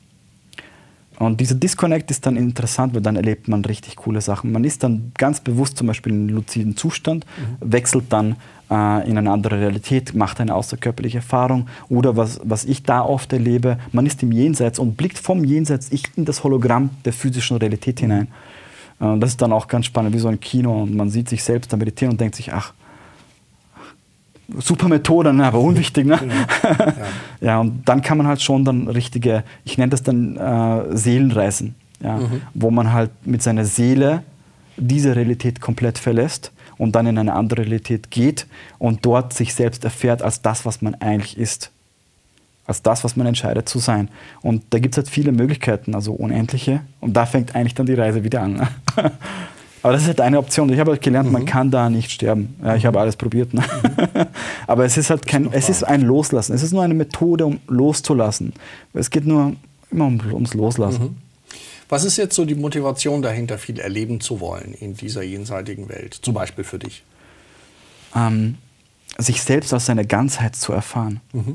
Und dieser Disconnect ist dann interessant, weil dann erlebt man richtig coole Sachen. Man ist dann ganz bewusst zum Beispiel in einem luziden Zustand, mhm. wechselt dann äh, in eine andere Realität, macht eine außerkörperliche Erfahrung. Oder was, was ich da oft erlebe, man ist im Jenseits und blickt vom Jenseits in das Hologramm der physischen Realität mhm. hinein. Äh, das ist dann auch ganz spannend, wie so ein Kino. Und man sieht sich selbst da meditieren und denkt sich, ach, super Methode, ne, aber unwichtig. Ne? Genau. Ja. Ja, und dann kann man halt schon dann richtige, ich nenne das dann äh, Seelenreisen, ja, mhm. wo man halt mit seiner Seele diese Realität komplett verlässt und dann in eine andere Realität geht und dort sich selbst erfährt als das, was man eigentlich ist. Als das, was man entscheidet zu sein. Und da gibt es halt viele Möglichkeiten, also unendliche. Und da fängt eigentlich dann die Reise wieder an. Ne? Aber das ist halt eine Option. Ich habe halt gelernt, mhm. man kann da nicht sterben. Ja, ich habe alles probiert. Ne? Mhm. Aber es ist halt kein, ist es ist ein Loslassen. Es ist nur eine Methode, um loszulassen. Es geht nur immer um, ums Loslassen. Mhm. Was ist jetzt so die Motivation dahinter, viel erleben zu wollen in dieser jenseitigen Welt? Zum Beispiel für dich? Ähm, sich selbst aus seiner Ganzheit zu erfahren. Mhm.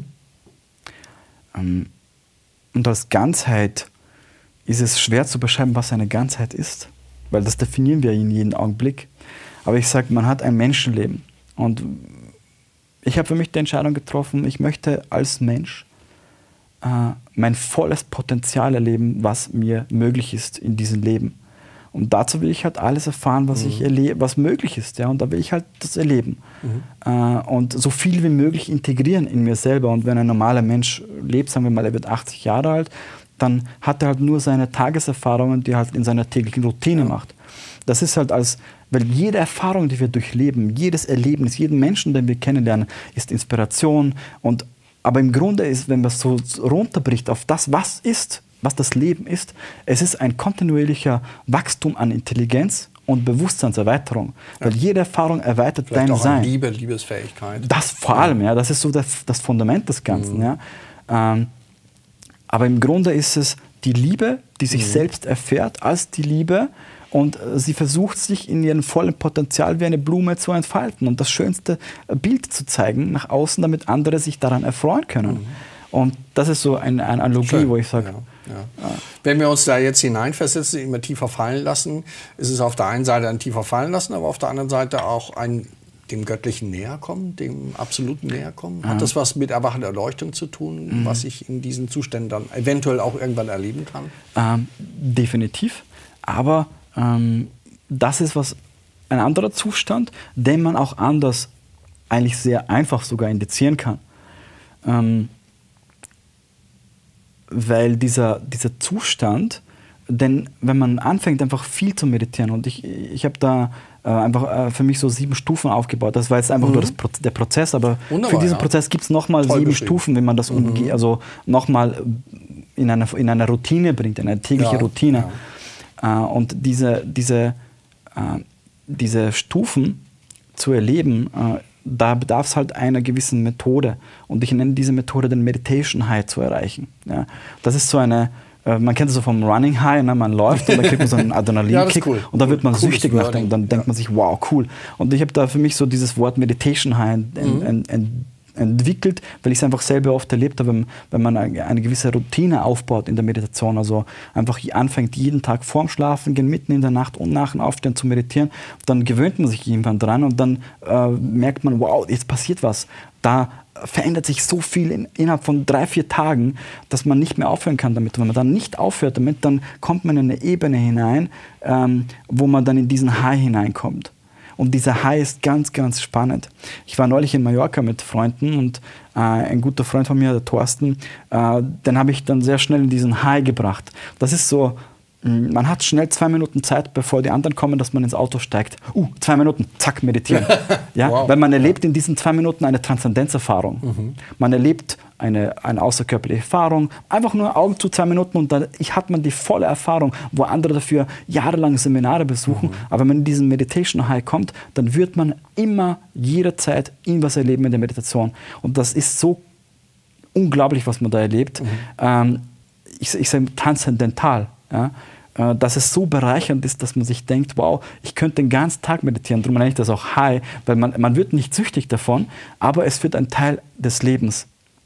Ähm, und als Ganzheit ist es schwer zu beschreiben, was eine Ganzheit ist. Weil das definieren wir in jedem Augenblick. Aber ich sage, man hat ein Menschenleben. Und ich habe für mich die Entscheidung getroffen, ich möchte als Mensch äh, mein volles Potenzial erleben, was mir möglich ist in diesem Leben. Und dazu will ich halt alles erfahren, was, mhm. ich erlebe, was möglich ist. Ja? Und da will ich halt das erleben. Mhm. Äh, und so viel wie möglich integrieren in mir selber. Und wenn ein normaler Mensch lebt, sagen wir mal, er wird achtzig Jahre alt, dann hat er halt nur seine Tageserfahrungen, die er halt in seiner täglichen Routine ja. macht. Das ist halt als, weil jede Erfahrung, die wir durchleben, jedes Erlebnis, jeden Menschen, den wir kennenlernen, ist Inspiration. Und, aber im Grunde ist, wenn man es so runterbricht auf das, was ist, was das Leben ist, es ist ein kontinuierlicher Wachstum an Intelligenz und Bewusstseinserweiterung. Ja. Weil jede Erfahrung erweitert Vielleicht dein auch Sein. An Liebe, Liebesfähigkeit. Das vor allem, ja, das ist so das, das Fundament des Ganzen. Mhm. Ja. Ähm, Aber im Grunde ist es die Liebe, die sich mhm. selbst erfährt als die Liebe, und sie versucht, sich in ihrem vollen Potenzial wie eine Blume zu entfalten und das schönste Bild zu zeigen nach außen, damit andere sich daran erfreuen können. Mhm. Und das ist so eine, eine Analogie, Schön. wo ich sage... Ja, ja. Ja. Wenn wir uns da jetzt hineinversetzen, immer tiefer fallen lassen, ist es auf der einen Seite ein tiefer fallen lassen, aber auf der anderen Seite auch ein dem Göttlichen näher kommen, dem Absoluten näher kommen? Hat ja. das was mit erwachender Erleuchtung zu tun, mhm. was ich in diesen Zuständen dann eventuell auch irgendwann erleben kann? Ähm, definitiv. Aber ähm, das ist was, ein anderer Zustand, den man auch anders, eigentlich sehr einfach sogar indizieren kann. Ähm, weil dieser, dieser Zustand, denn wenn man anfängt, einfach viel zu meditieren, und ich, ich habe da äh, einfach äh, für mich so sieben Stufen aufgebaut. Das war jetzt einfach mhm. nur das Pro der Prozess, aber Wunderbar, für diesen ja. Prozess gibt es nochmal sieben Stufen, wenn man das mhm. umgeht, also nochmal in eine, in eine Routine bringt, in eine tägliche ja, Routine. Ja. Äh, und diese, diese, äh, diese Stufen zu erleben, äh, da bedarf es halt einer gewissen Methode. Und ich nenne diese Methode den Meditation High zu erreichen. Ja. Das ist so eine, äh, man kennt es so vom Running High, ne? Man läuft und dann kriegt man so einen Adrenalinkick ja, cool. und dann wird man Cooles süchtig nach dem. Und dann ja. denkt man sich, wow, cool. Und ich habe da für mich so dieses Wort Meditation High ent, mhm. ent, ent, entwickelt, weil ich es einfach selber oft erlebt habe, wenn, wenn man eine, eine gewisse Routine aufbaut in der Meditation, also einfach anfängt, jeden Tag vorm Schlafen gehen, mitten in der Nacht und nach dem Aufstehen zu meditieren, dann gewöhnt man sich irgendwann dran und dann äh, merkt man, wow, jetzt passiert was. Da verändert sich so viel in, innerhalb von drei, vier Tagen, dass man nicht mehr aufhören kann damit. Wenn man dann nicht aufhört damit, dann kommt man in eine Ebene hinein, ähm, wo man dann in diesen High hineinkommt. Und dieser High ist ganz, ganz spannend. Ich war neulich in Mallorca mit Freunden und äh, ein guter Freund von mir, der Thorsten, äh, den habe ich dann sehr schnell in diesen High gebracht. Das ist so, mh, man hat schnell zwei Minuten Zeit, bevor die anderen kommen, dass man ins Auto steigt. Uh, zwei Minuten, zack, meditieren. Ja? Wow. Weil man erlebt in diesen zwei Minuten eine Transzendenzerfahrung. Mhm. Man erlebt eine, eine außerkörperliche Erfahrung, einfach nur Augen zu, zwei Minuten und dann ich, hat man die volle Erfahrung, wo andere dafür jahrelang Seminare besuchen. Mhm. Aber wenn man in diesen Meditation High kommt, dann wird man immer, jederzeit irgendwas erleben in der Meditation. Und das ist so unglaublich, was man da erlebt. Mhm. Ähm, ich ich sage transzendental. Ja? Äh, dass es so bereichernd ist, dass man sich denkt, wow, ich könnte den ganzen Tag meditieren. Darum nenne ich das auch High, weil man, man wird nicht süchtig davon, aber es wird ein Teil des Lebens.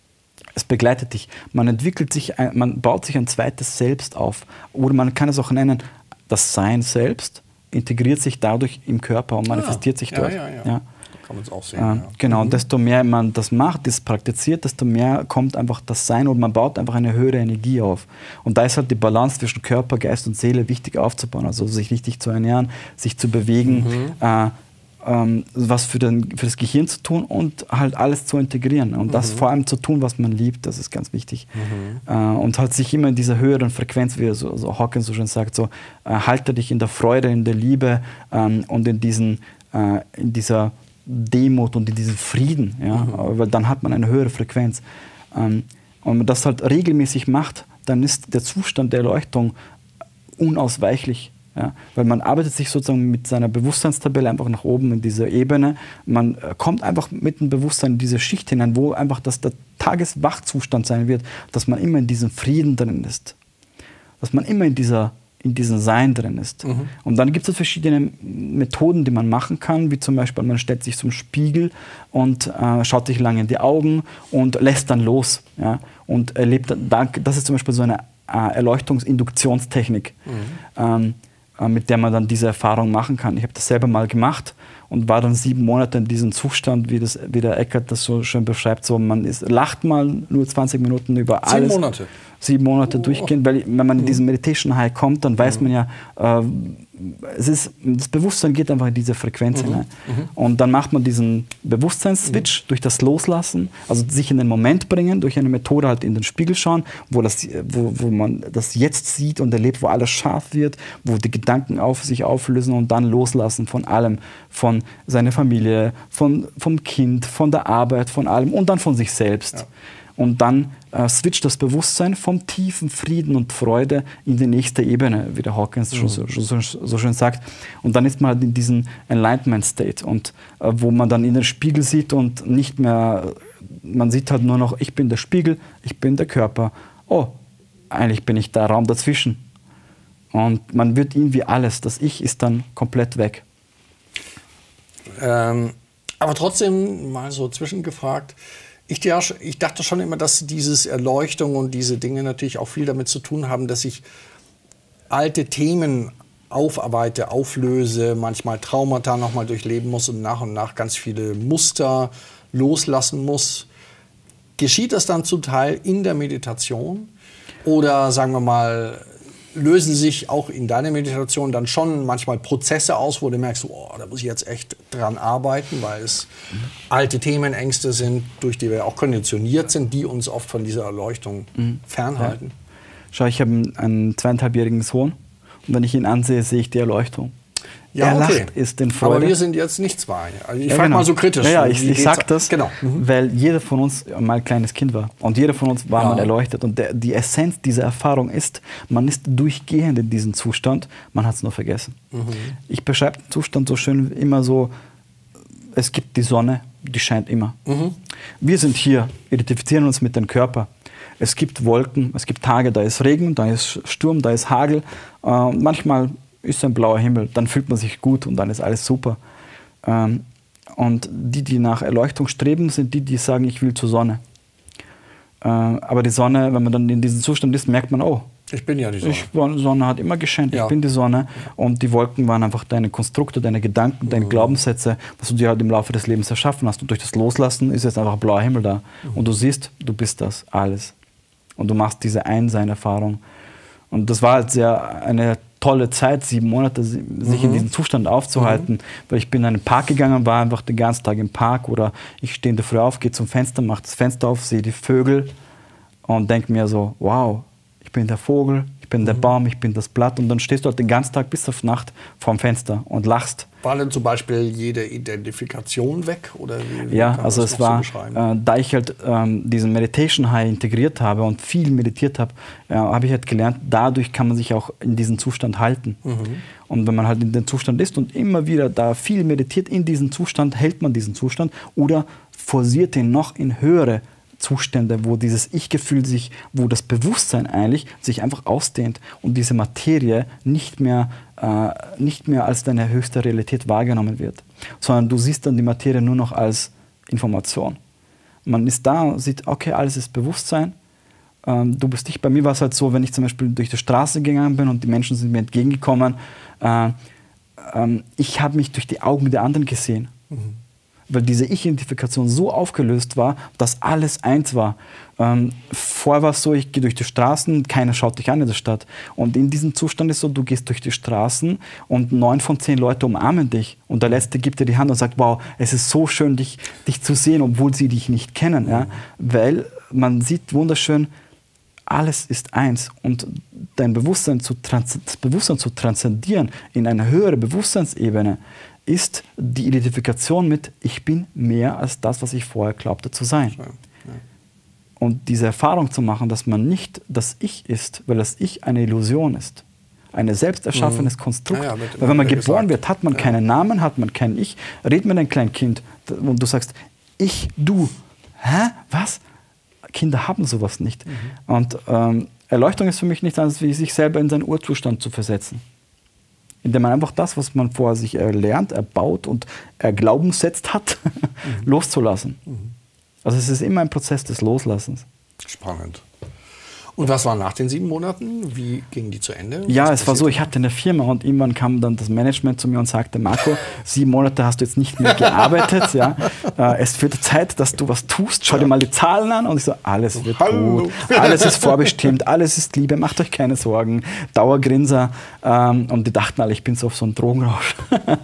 Es begleitet dich. Man entwickelt sich, ein, man baut sich ein zweites Selbst auf. Oder man kann es auch nennen, das Sein selbst integriert sich dadurch im Körper und manifestiert ah, sich dort. Ja, ja, ja. Ja. Kann man es auch sehen. Äh, ja. Genau, mhm. und desto mehr man das macht, das praktiziert, desto mehr kommt einfach das Sein und man baut einfach eine höhere Energie auf. Und da ist halt die Balance zwischen Körper, Geist und Seele wichtig aufzubauen. Also sich richtig zu ernähren, sich zu bewegen, mhm. äh, Ähm, was für, den, für das Gehirn zu tun und halt alles zu integrieren. Und mhm. das vor allem zu tun, was man liebt, das ist ganz wichtig. Mhm. Äh, und halt sich immer in dieser höheren Frequenz, wie so, so Hawkins so schön sagt, so, äh, halte dich in der Freude, in der Liebe ähm, und in, diesen, äh, in dieser Demut und in diesem Frieden. Ja? Mhm. Weil dann hat man eine höhere Frequenz. Ähm, und wenn man das halt regelmäßig macht, dann ist der Zustand der Erleuchtung unausweichlich. Ja, weil man arbeitet sich sozusagen mit seiner Bewusstseinstabelle einfach nach oben in diese Ebene. Man äh, kommt einfach mit dem Bewusstsein in diese Schicht hinein, wo einfach das der Tageswachzustand sein wird, dass man immer in diesem Frieden drin ist. Dass man immer in, dieser, in diesem Sein drin ist. Mhm. Und dann gibt es verschiedene Methoden, die man machen kann, wie zum Beispiel, man stellt sich zum Spiegel und äh, schaut sich lange in die Augen und lässt dann los. Ja, und erlebt dann, das ist zum Beispiel so eine äh, Erleuchtungsinduktionstechnik. Mhm. Ähm, mit der man dann diese Erfahrung machen kann. Ich habe das selber mal gemacht und war dann sieben Monate in diesem Zustand, wie, das, wie der Eckart das so schön beschreibt. So, man ist, lacht mal nur zwanzig Minuten über alles. Sieben Monate? Sieben Monate oh. durchgehend, weil wenn man in diesen Meditation High kommt, dann weiß mhm. man ja, äh, es ist, das Bewusstsein geht einfach in diese Frequenz mhm. hinein. Mhm. Und dann macht man diesen Bewusstseinsswitch mhm. durch das Loslassen, also sich in den Moment bringen, durch eine Methode halt in den Spiegel schauen, wo, das, wo, wo man das jetzt sieht und erlebt, wo alles scharf wird, wo die Gedanken auf sich auflösen und dann loslassen von allem, von seiner Familie, von, vom Kind, von der Arbeit, von allem und dann von sich selbst. Ja. Und dann äh, switcht das Bewusstsein vom tiefen Frieden und Freude in die nächste Ebene, wie der Hawkins mhm. schon, so, so, so schön sagt. Und dann ist man halt in diesem Enlightenment-State, und äh, wo man dann in den Spiegel sieht und nicht mehr, man sieht halt nur noch, ich bin der Spiegel, ich bin der Körper. Oh, eigentlich bin ich der Raum dazwischen. Und man wird irgendwie alles, das Ich ist dann komplett weg. Ähm, aber trotzdem mal so zwischengefragt, Ich, ich dachte schon immer, dass dieses Erleuchtung und diese Dinge natürlich auch viel damit zu tun haben, dass ich alte Themen aufarbeite, auflöse, manchmal Traumata noch mal durchleben muss und nach und nach ganz viele Muster loslassen muss. Geschieht das dann zum Teil in der Meditation? Oder sagen wir mal, lösen sich auch in deiner Meditation dann schon manchmal Prozesse aus, wo du merkst, oh, da muss ich jetzt echt dran arbeiten, weil es mhm. alte Themen, Ängste sind, durch die wir auch konditioniert sind, die uns oft von dieser Erleuchtung mhm. fernhalten. Ja. Schau, ich habe einen, einen zweieinhalbjährigen Sohn und wenn ich ihn ansehe, sehe ich die Erleuchtung. Ja, er okay. lacht, ist in Freude. Aber wir sind jetzt nicht zwei. Also ich ja, frage genau. mal so kritisch. Ja, ja ich, ich sage das, genau. mhm. weil jeder von uns mal ein kleines Kind war. Und jeder von uns war ja. mal erleuchtet. Und der, die Essenz dieser Erfahrung ist, man ist durchgehend in diesem Zustand, man hat es nur vergessen. Mhm. Ich beschreibe den Zustand so schön immer so, es gibt die Sonne, die scheint immer. Mhm. Wir sind hier, identifizieren uns mit dem Körper. Es gibt Wolken, es gibt Tage, da ist Regen, da ist Sturm, da ist Hagel. Äh, manchmal ist ein blauer Himmel, dann fühlt man sich gut und dann ist alles super. Ähm, und die, die nach Erleuchtung streben, sind die, die sagen, ich will zur Sonne. Äh, aber die Sonne, wenn man dann in diesem Zustand ist, merkt man, oh, ich bin ja die Sonne. Ich, die Sonne hat immer gescheint, ja. ich bin die Sonne. Und die Wolken waren einfach deine Konstrukte, deine Gedanken, deine mhm. Glaubenssätze, was du dir halt im Laufe des Lebens erschaffen hast. Und durch das Loslassen ist jetzt einfach ein blauer Himmel da. Mhm. Und du siehst, du bist das alles. Und du machst diese Einseinerfahrung. Und das war halt sehr eine tolle Zeit, sieben Monate, sich mhm. in diesem Zustand aufzuhalten. Mhm. Weil ich bin in einen Park gegangen, war einfach den ganzen Tag im Park. Oder ich stehe in der Früh auf, gehe zum Fenster, mache das Fenster auf, sehe die Vögel und denke mir so, wow, ich bin der Vogel, ich bin mhm. der Baum, ich bin das Blatt. Und dann stehst du halt den ganzen Tag bis auf Nacht vorm Fenster und lachst. War denn zum Beispiel jede Identifikation weg? Oder wie, wie ja, also es war, so äh, da ich halt ähm, diesen Meditation High integriert habe und viel meditiert habe, äh, habe ich halt gelernt, dadurch kann man sich auch in diesen Zustand halten. Mhm. Und wenn man halt in den Zustand ist und immer wieder da viel meditiert, in diesem Zustand hält man diesen Zustand oder forciert ihn noch in höhere Zustände, wo dieses Ich-Gefühl sich, wo das Bewusstsein eigentlich sich einfach ausdehnt und diese Materie nicht mehr, äh, nicht mehr als deine höchste Realität wahrgenommen wird, sondern du siehst dann die Materie nur noch als Information. Man ist da und sieht, okay, alles ist Bewusstsein, ähm, du bist dich. Bei mir war es halt so, wenn ich zum Beispiel durch die Straße gegangen bin und die Menschen sind mir entgegengekommen, äh, äh, ich habe mich durch die Augen der anderen gesehen. Mhm. Weil diese Ich-Identifikation so aufgelöst war, dass alles eins war. Ähm, vorher war es so, ich gehe durch die Straßen, keiner schaut dich an in der Stadt. Und in diesem Zustand ist es so, du gehst durch die Straßen und neun von zehn Leute umarmen dich. Und der Letzte gibt dir die Hand und sagt, wow, es ist so schön, dich, dich zu sehen, obwohl sie dich nicht kennen. Ja? Weil man sieht wunderschön, alles ist eins. Und dein Bewusstsein zu, trans das Bewusstsein zu transzendieren in eine höhere Bewusstseinsebene, ist die Identifikation mit, ich bin mehr als das, was ich vorher glaubte zu sein. Ja, ja. Und diese Erfahrung zu machen, dass man nicht das Ich ist, weil das Ich eine Illusion ist. Ein selbst erschaffenes mhm. Konstrukt. Ja, ja, weil wenn man geboren gesagt. wird, hat man ja. keinen Namen, hat man kein Ich. Red mit einem kleinen Kind und du sagst, ich, du. Hä? Was? Kinder haben sowas nicht. Mhm. Und ähm, Erleuchtung ist für mich nichts anderes, wie sich selber in seinen Urzustand zu versetzen. Indem man einfach das, was man vorher sich erlernt, erbaut und erglaubenssetzt hat, mhm. loszulassen. Mhm. Also es ist immer ein Prozess des Loslassens. Spannend. Und was war nach den sieben Monaten? Wie ging die zu Ende? Ja, was es war so, ich hatte eine Firma und irgendwann kam dann das Management zu mir und sagte, Marco, sieben Monate hast du jetzt nicht mehr gearbeitet. Ja? Es wird Zeit, dass du was tust. Schau dir mal die Zahlen an. Und ich so, alles wird Hallo. gut. Alles ist vorbestimmt. Alles ist Liebe. Macht euch keine Sorgen. Dauergrinser. Und die dachten alle, ich bin so auf so einem Drogenrausch.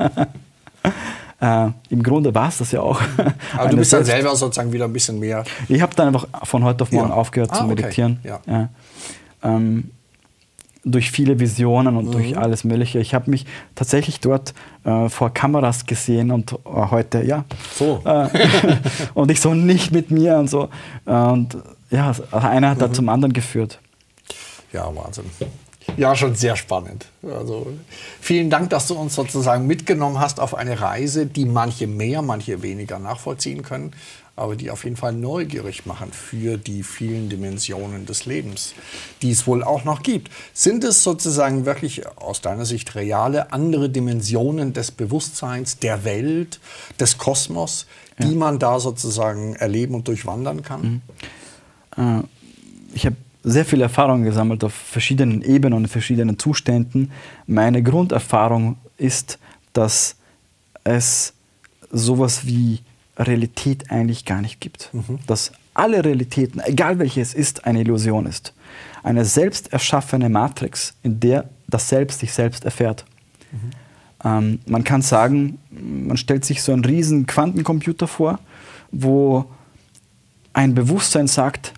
Äh, Im Grunde war es das ja auch. Aber du bist dann selber sozusagen wieder ein bisschen mehr... Ich habe dann einfach von heute auf morgen ja. aufgehört ah, zu meditieren. Okay. Ja. Ja. Ähm, durch viele Visionen und mhm. durch alles Mögliche. Ich habe mich tatsächlich dort äh, vor Kameras gesehen und äh, heute, ja. So. Äh, und ich so, nicht mit mir und so. Und ja, einer hat mhm. da zum anderen geführt. Ja, Wahnsinn. Ja, schon sehr spannend. Also vielen Dank, dass du uns sozusagen mitgenommen hast auf eine Reise, die manche mehr, manche weniger nachvollziehen können, aber die auf jeden Fall neugierig machen für die vielen Dimensionen des Lebens, die es wohl auch noch gibt. Sind es sozusagen wirklich aus deiner Sicht reale andere Dimensionen des Bewusstseins, der Welt, des Kosmos, die ja. man da sozusagen erleben und durchwandern kann? Mhm. Äh, ich habe sehr viel Erfahrung gesammelt auf verschiedenen Ebenen und in verschiedenen Zuständen. Meine Grunderfahrung ist, dass es sowas wie Realität eigentlich gar nicht gibt. Mhm. Dass alle Realitäten, egal welche es ist, eine Illusion ist. Eine selbst erschaffene Matrix, in der das Selbst sich selbst erfährt. Mhm. Ähm, man kann sagen, man stellt sich so einen riesen Quantencomputer vor, wo ein Bewusstsein sagt,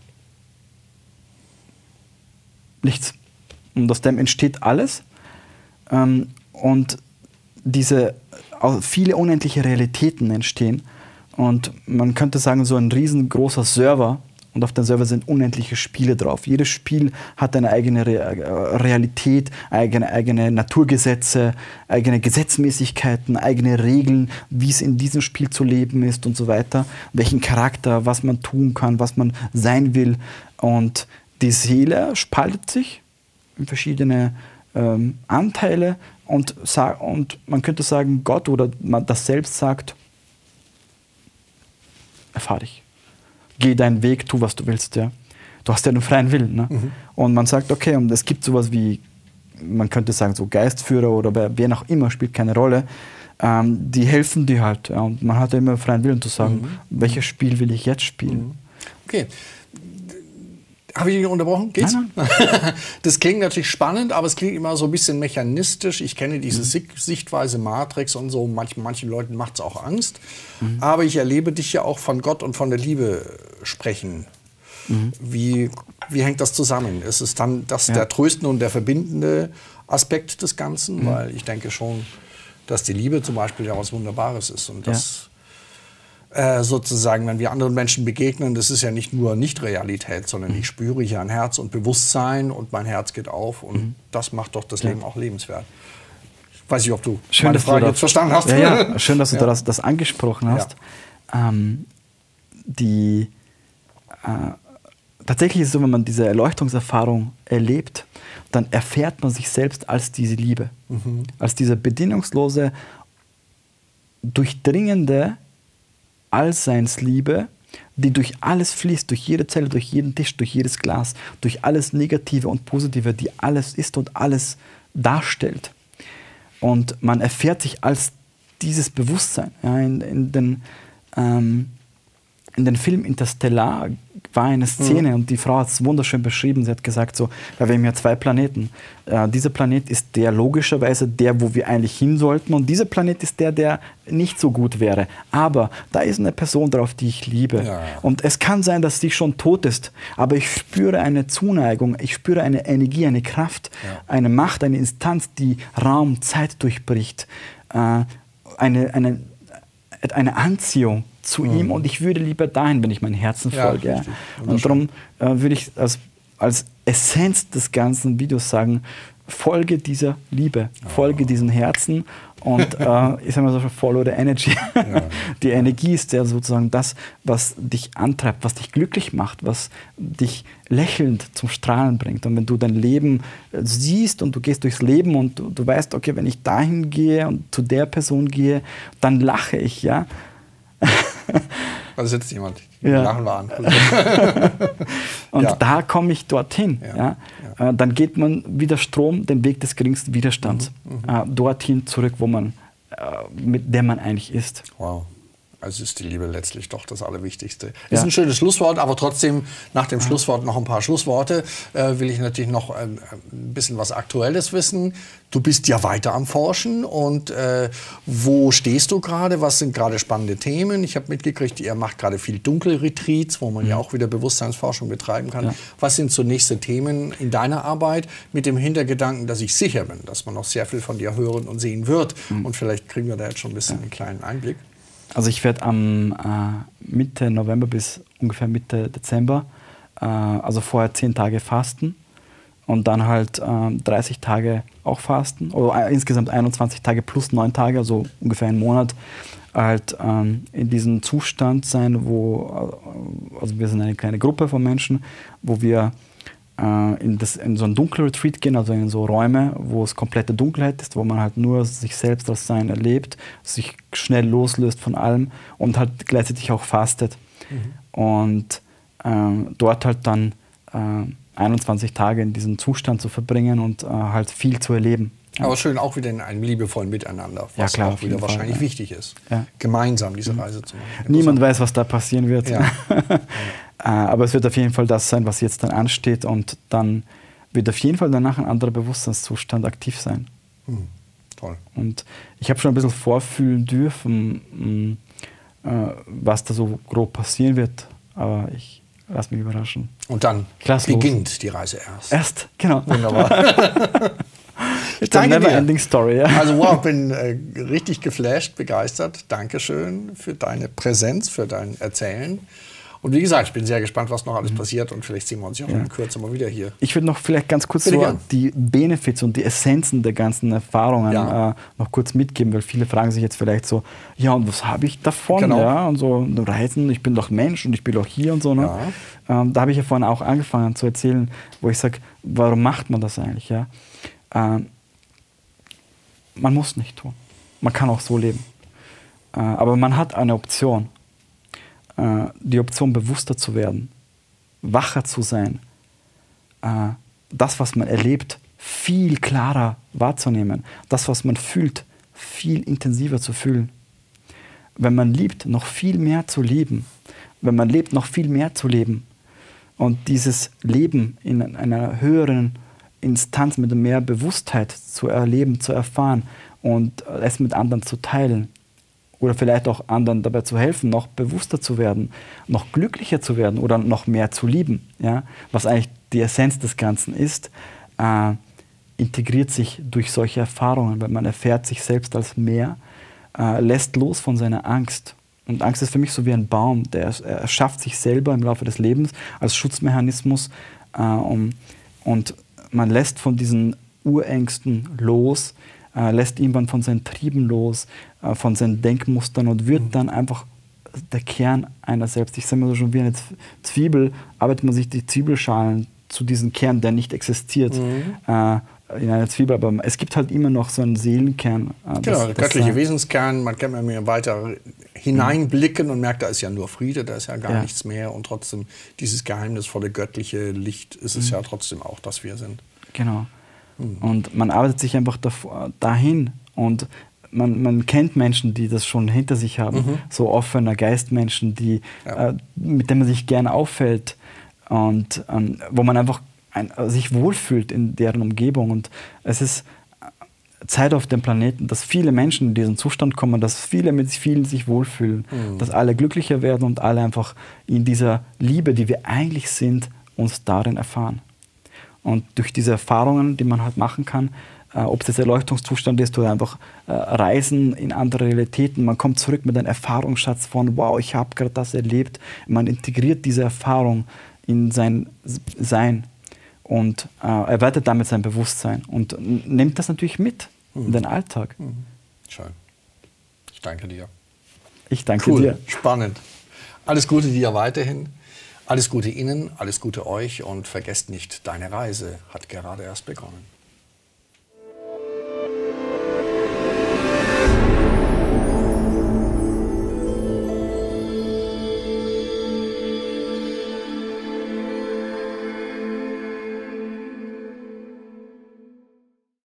nichts. Und aus dem entsteht alles. Ähm, und diese viele unendliche Realitäten entstehen. Und man könnte sagen, so ein riesengroßer Server, und auf dem Server sind unendliche Spiele drauf. Jedes Spiel hat eine eigene Re Realität, eigene, eigene Naturgesetze, eigene Gesetzmäßigkeiten, eigene Regeln, wie es in diesem Spiel zu leben ist und so weiter, welchen Charakter, was man tun kann, was man sein will. Und die Seele spaltet sich in verschiedene ähm, Anteile und, und man könnte sagen, Gott oder man das Selbst sagt, erfahr dich. Geh deinen Weg, tu, was du willst. Ja. Du hast ja einen freien Willen. Ne? Mhm. Und man sagt, okay, und es gibt sowas wie, man könnte sagen, so Geistführer oder wer, wer auch immer, spielt keine Rolle. Ähm, die helfen dir halt. Ja. Und man hat ja immer freien Willen zu sagen, mhm. welches Spiel will ich jetzt spielen. Mhm. Okay. Habe ich dich unterbrochen? Geht's? Nein, nein. Das klingt natürlich spannend, aber es klingt immer so ein bisschen mechanistisch. Ich kenne diese mhm. Sichtweise Matrix und so. Manch, manchen Leuten macht es auch Angst. Mhm. Aber ich erlebe dich ja auch von Gott und von der Liebe sprechen. Mhm. Wie, wie hängt das zusammen? Ist es dann das ja. der tröstende und der verbindende Aspekt des Ganzen? Mhm. Weil ich denke schon, dass die Liebe zum Beispiel ja was Wunderbares ist. Und das Äh, sozusagen, wenn wir anderen Menschen begegnen, das ist ja nicht nur Nicht-Realität, sondern mhm. ich spüre hier ein Herz und Bewusstsein und mein Herz geht auf und mhm. das macht doch das ja. Leben auch lebenswert. Ich weiß nicht, ob du schön, meine Frage jetzt verstanden hast. Ja, ja. Schön, dass du ja. das, das angesprochen hast. Ja. Ähm, die, äh, tatsächlich ist es so, wenn man diese Erleuchtungserfahrung erlebt, dann erfährt man sich selbst als diese Liebe, mhm. als diese bedingungslose, durchdringende Allseinsliebe, die durch alles fließt, durch jede Zelle, durch jeden Tisch, durch jedes Glas, durch alles Negative und Positive, die alles ist und alles darstellt. Und man erfährt sich als dieses Bewusstsein. Ja, in, in, den, ähm, in den Film Interstellar war eine Szene, mhm. und die Frau hat es wunderschön beschrieben. Sie hat gesagt, so, ja, wir haben ja zwei Planeten. Äh, dieser Planet ist der logischerweise der, wo wir eigentlich hin sollten, und dieser Planet ist der, der nicht so gut wäre. Aber da ist eine Person drauf, die ich liebe. Ja. Und es kann sein, dass sie schon tot ist, aber ich spüre eine Zuneigung, ich spüre eine Energie, eine Kraft, ja. eine Macht, eine Instanz, die Raum, Zeit durchbricht. Äh, eine, eine, eine Anziehung zu mhm. ihm, und ich würde lieber dahin, wenn ich mein Herzen folge. Ja, und darum äh, würde ich als, als Essenz des ganzen Videos sagen, folge dieser Liebe, oh. folge diesen Herzen und äh, ich sage mal so, follow the energy. Ja. Die Energie ist ja sozusagen das, was dich antreibt, was dich glücklich macht, was dich lächelnd zum Strahlen bringt. Und wenn du dein Leben siehst und du gehst durchs Leben und du, du weißt, okay, wenn ich dahin gehe und zu der Person gehe, dann lache ich, ja. Da sitzt jemand, die ja. lachen wir an. Und ja. da komme ich dorthin. Ja. Ja. Ja. Äh, dann geht man wie der Strom den Weg des geringsten Widerstands. Mhm. Mhm. Äh, dorthin zurück, wo man, äh, mit der man eigentlich ist. Wow. Also ist die Liebe letztlich doch das Allerwichtigste. Ja. Ist ein schönes Schlusswort, aber trotzdem nach dem Schlusswort noch ein paar Schlussworte. Äh, will ich natürlich noch ein, ein bisschen was Aktuelles wissen. Du bist ja weiter am Forschen und äh, wo stehst du gerade? Was sind gerade spannende Themen? Ich habe mitgekriegt, ihr macht gerade viel Dunkelretreats, wo man mhm. ja auch wieder Bewusstseinsforschung betreiben kann. Ja. Was sind so nächste Themen in deiner Arbeit mit dem Hintergedanken, dass ich sicher bin, dass man noch sehr viel von dir hören und sehen wird? Mhm. Und vielleicht kriegen wir da jetzt schon ein bisschen ja. einen kleinen Einblick. Also ich werde am äh, Mitte November bis ungefähr Mitte Dezember, äh, also vorher zehn Tage fasten und dann halt äh, dreißig Tage auch fasten, oder äh, insgesamt einundzwanzig Tage plus neun Tage, also ungefähr einen Monat, halt ähm, in diesem Zustand sein, wo, äh, also wir sind eine kleine Gruppe von Menschen, wo wir In, das, in so ein Dunkelretreat gehen, also in so Räume, wo es komplette Dunkelheit ist, wo man halt nur sich selbst als Sein erlebt, sich schnell loslöst von allem und halt gleichzeitig auch fastet. Mhm. Und äh, dort halt dann äh, einundzwanzig Tage in diesem Zustand zu verbringen und äh, halt viel zu erleben. Ja. Aber schön auch wieder in einem liebevollen Miteinander, was ja, klar, auch wieder wahrscheinlich Fall, ja. wichtig ist, ja. gemeinsam diese Reise zu machen. Niemand weiß, was da passieren wird. Ja. Äh, aber es wird auf jeden Fall das sein, was jetzt dann ansteht und dann wird auf jeden Fall danach ein anderer Bewusstseinszustand aktiv sein. Hm. Toll. Und ich habe schon ein bisschen vorfühlen dürfen, mh, äh, was da so grob passieren wird, aber ich lasse mich überraschen. Und dann beginnt los. Die Reise erst. Erst, genau. Wunderbar. Ich danke never dir. Ending Story. Ja. Also wow, bin äh, richtig geflasht, begeistert. Dankeschön für deine Präsenz, für dein Erzählen. Und wie gesagt, ich bin sehr gespannt, was noch alles mhm. passiert und vielleicht sehen wir uns ja auch ja. in Kürze mal wieder hier. Ich würde noch vielleicht ganz kurz Bitte so gern. die Benefits und die Essenzen der ganzen Erfahrungen ja. äh, noch kurz mitgeben, weil viele fragen sich jetzt vielleicht so, ja und was habe ich davon? Genau. Ja, und so und Reisen, ich bin doch Mensch und ich bin doch hier und so. Ne? Ja. Ähm, da habe ich ja vorhin auch angefangen zu erzählen, wo ich sage, warum macht man das eigentlich? Ja? Ähm, man muss nicht tun. Man kann auch so leben. Äh, aber man hat eine Option. Die Option, bewusster zu werden, wacher zu sein, das, was man erlebt, viel klarer wahrzunehmen, das, was man fühlt, viel intensiver zu fühlen. Wenn man liebt, noch viel mehr zu lieben. Wenn man lebt, noch viel mehr zu leben. Und dieses Leben in einer höheren Instanz mit mehr Bewusstheit zu erleben, zu erfahren und es mit anderen zu teilen. Oder vielleicht auch anderen dabei zu helfen, noch bewusster zu werden, noch glücklicher zu werden oder noch mehr zu lieben. Ja? Was eigentlich die Essenz des Ganzen ist, äh, integriert sich durch solche Erfahrungen, weil man erfährt sich selbst als mehr, äh, lässt los von seiner Angst. Und Angst ist für mich so wie ein Baum, der erschafft sich selber im Laufe des Lebens als Schutzmechanismus äh, um, und man lässt von diesen Urängsten los, Äh, lässt irgendwann von seinen Trieben los, äh, von seinen Denkmustern und wird mhm. dann einfach der Kern einer selbst. Ich sage mal so schon wie eine Zwiebel, arbeitet man sich die Zwiebelschalen zu diesem Kern, der nicht existiert, mhm. äh, in einer Zwiebel. Aber es gibt halt immer noch so einen Seelenkern. Äh, genau, der göttliche äh, Wesenskern. Man kann mir weiter hineinblicken mhm. und merkt, da ist ja nur Friede, da ist ja gar ja. nichts mehr. Und trotzdem dieses geheimnisvolle göttliche Licht ist es mhm. ja trotzdem auch, dass wir sind. Genau. Und man arbeitet sich einfach davor, dahin und man, man kennt Menschen, die das schon hinter sich haben, mhm. so offener Geistmenschen, die, ja. äh, mit denen man sich gerne auffällt und ähm, wo man einfach ein, sich wohlfühlt in deren Umgebung. Und es ist Zeit auf dem Planeten, dass viele Menschen in diesen Zustand kommen, dass viele mit vielen sich wohlfühlen, mhm. dass alle glücklicher werden und alle einfach in dieser Liebe, die wir eigentlich sind, uns darin erfahren. Und durch diese Erfahrungen, die man halt machen kann, äh, ob es jetzt Erleuchtungszustand ist oder einfach äh, Reisen in andere Realitäten, man kommt zurück mit einem Erfahrungsschatz von, wow, ich habe gerade das erlebt. Man integriert diese Erfahrung in sein Sein und äh, erweitert damit sein Bewusstsein und nimmt das natürlich mit mhm. in den Alltag. Mhm. Schön. Ich danke dir. Ich danke cool. dir. Spannend. Alles Gute dir weiterhin. Alles Gute Ihnen, alles Gute euch und vergesst nicht, deine Reise hat gerade erst begonnen.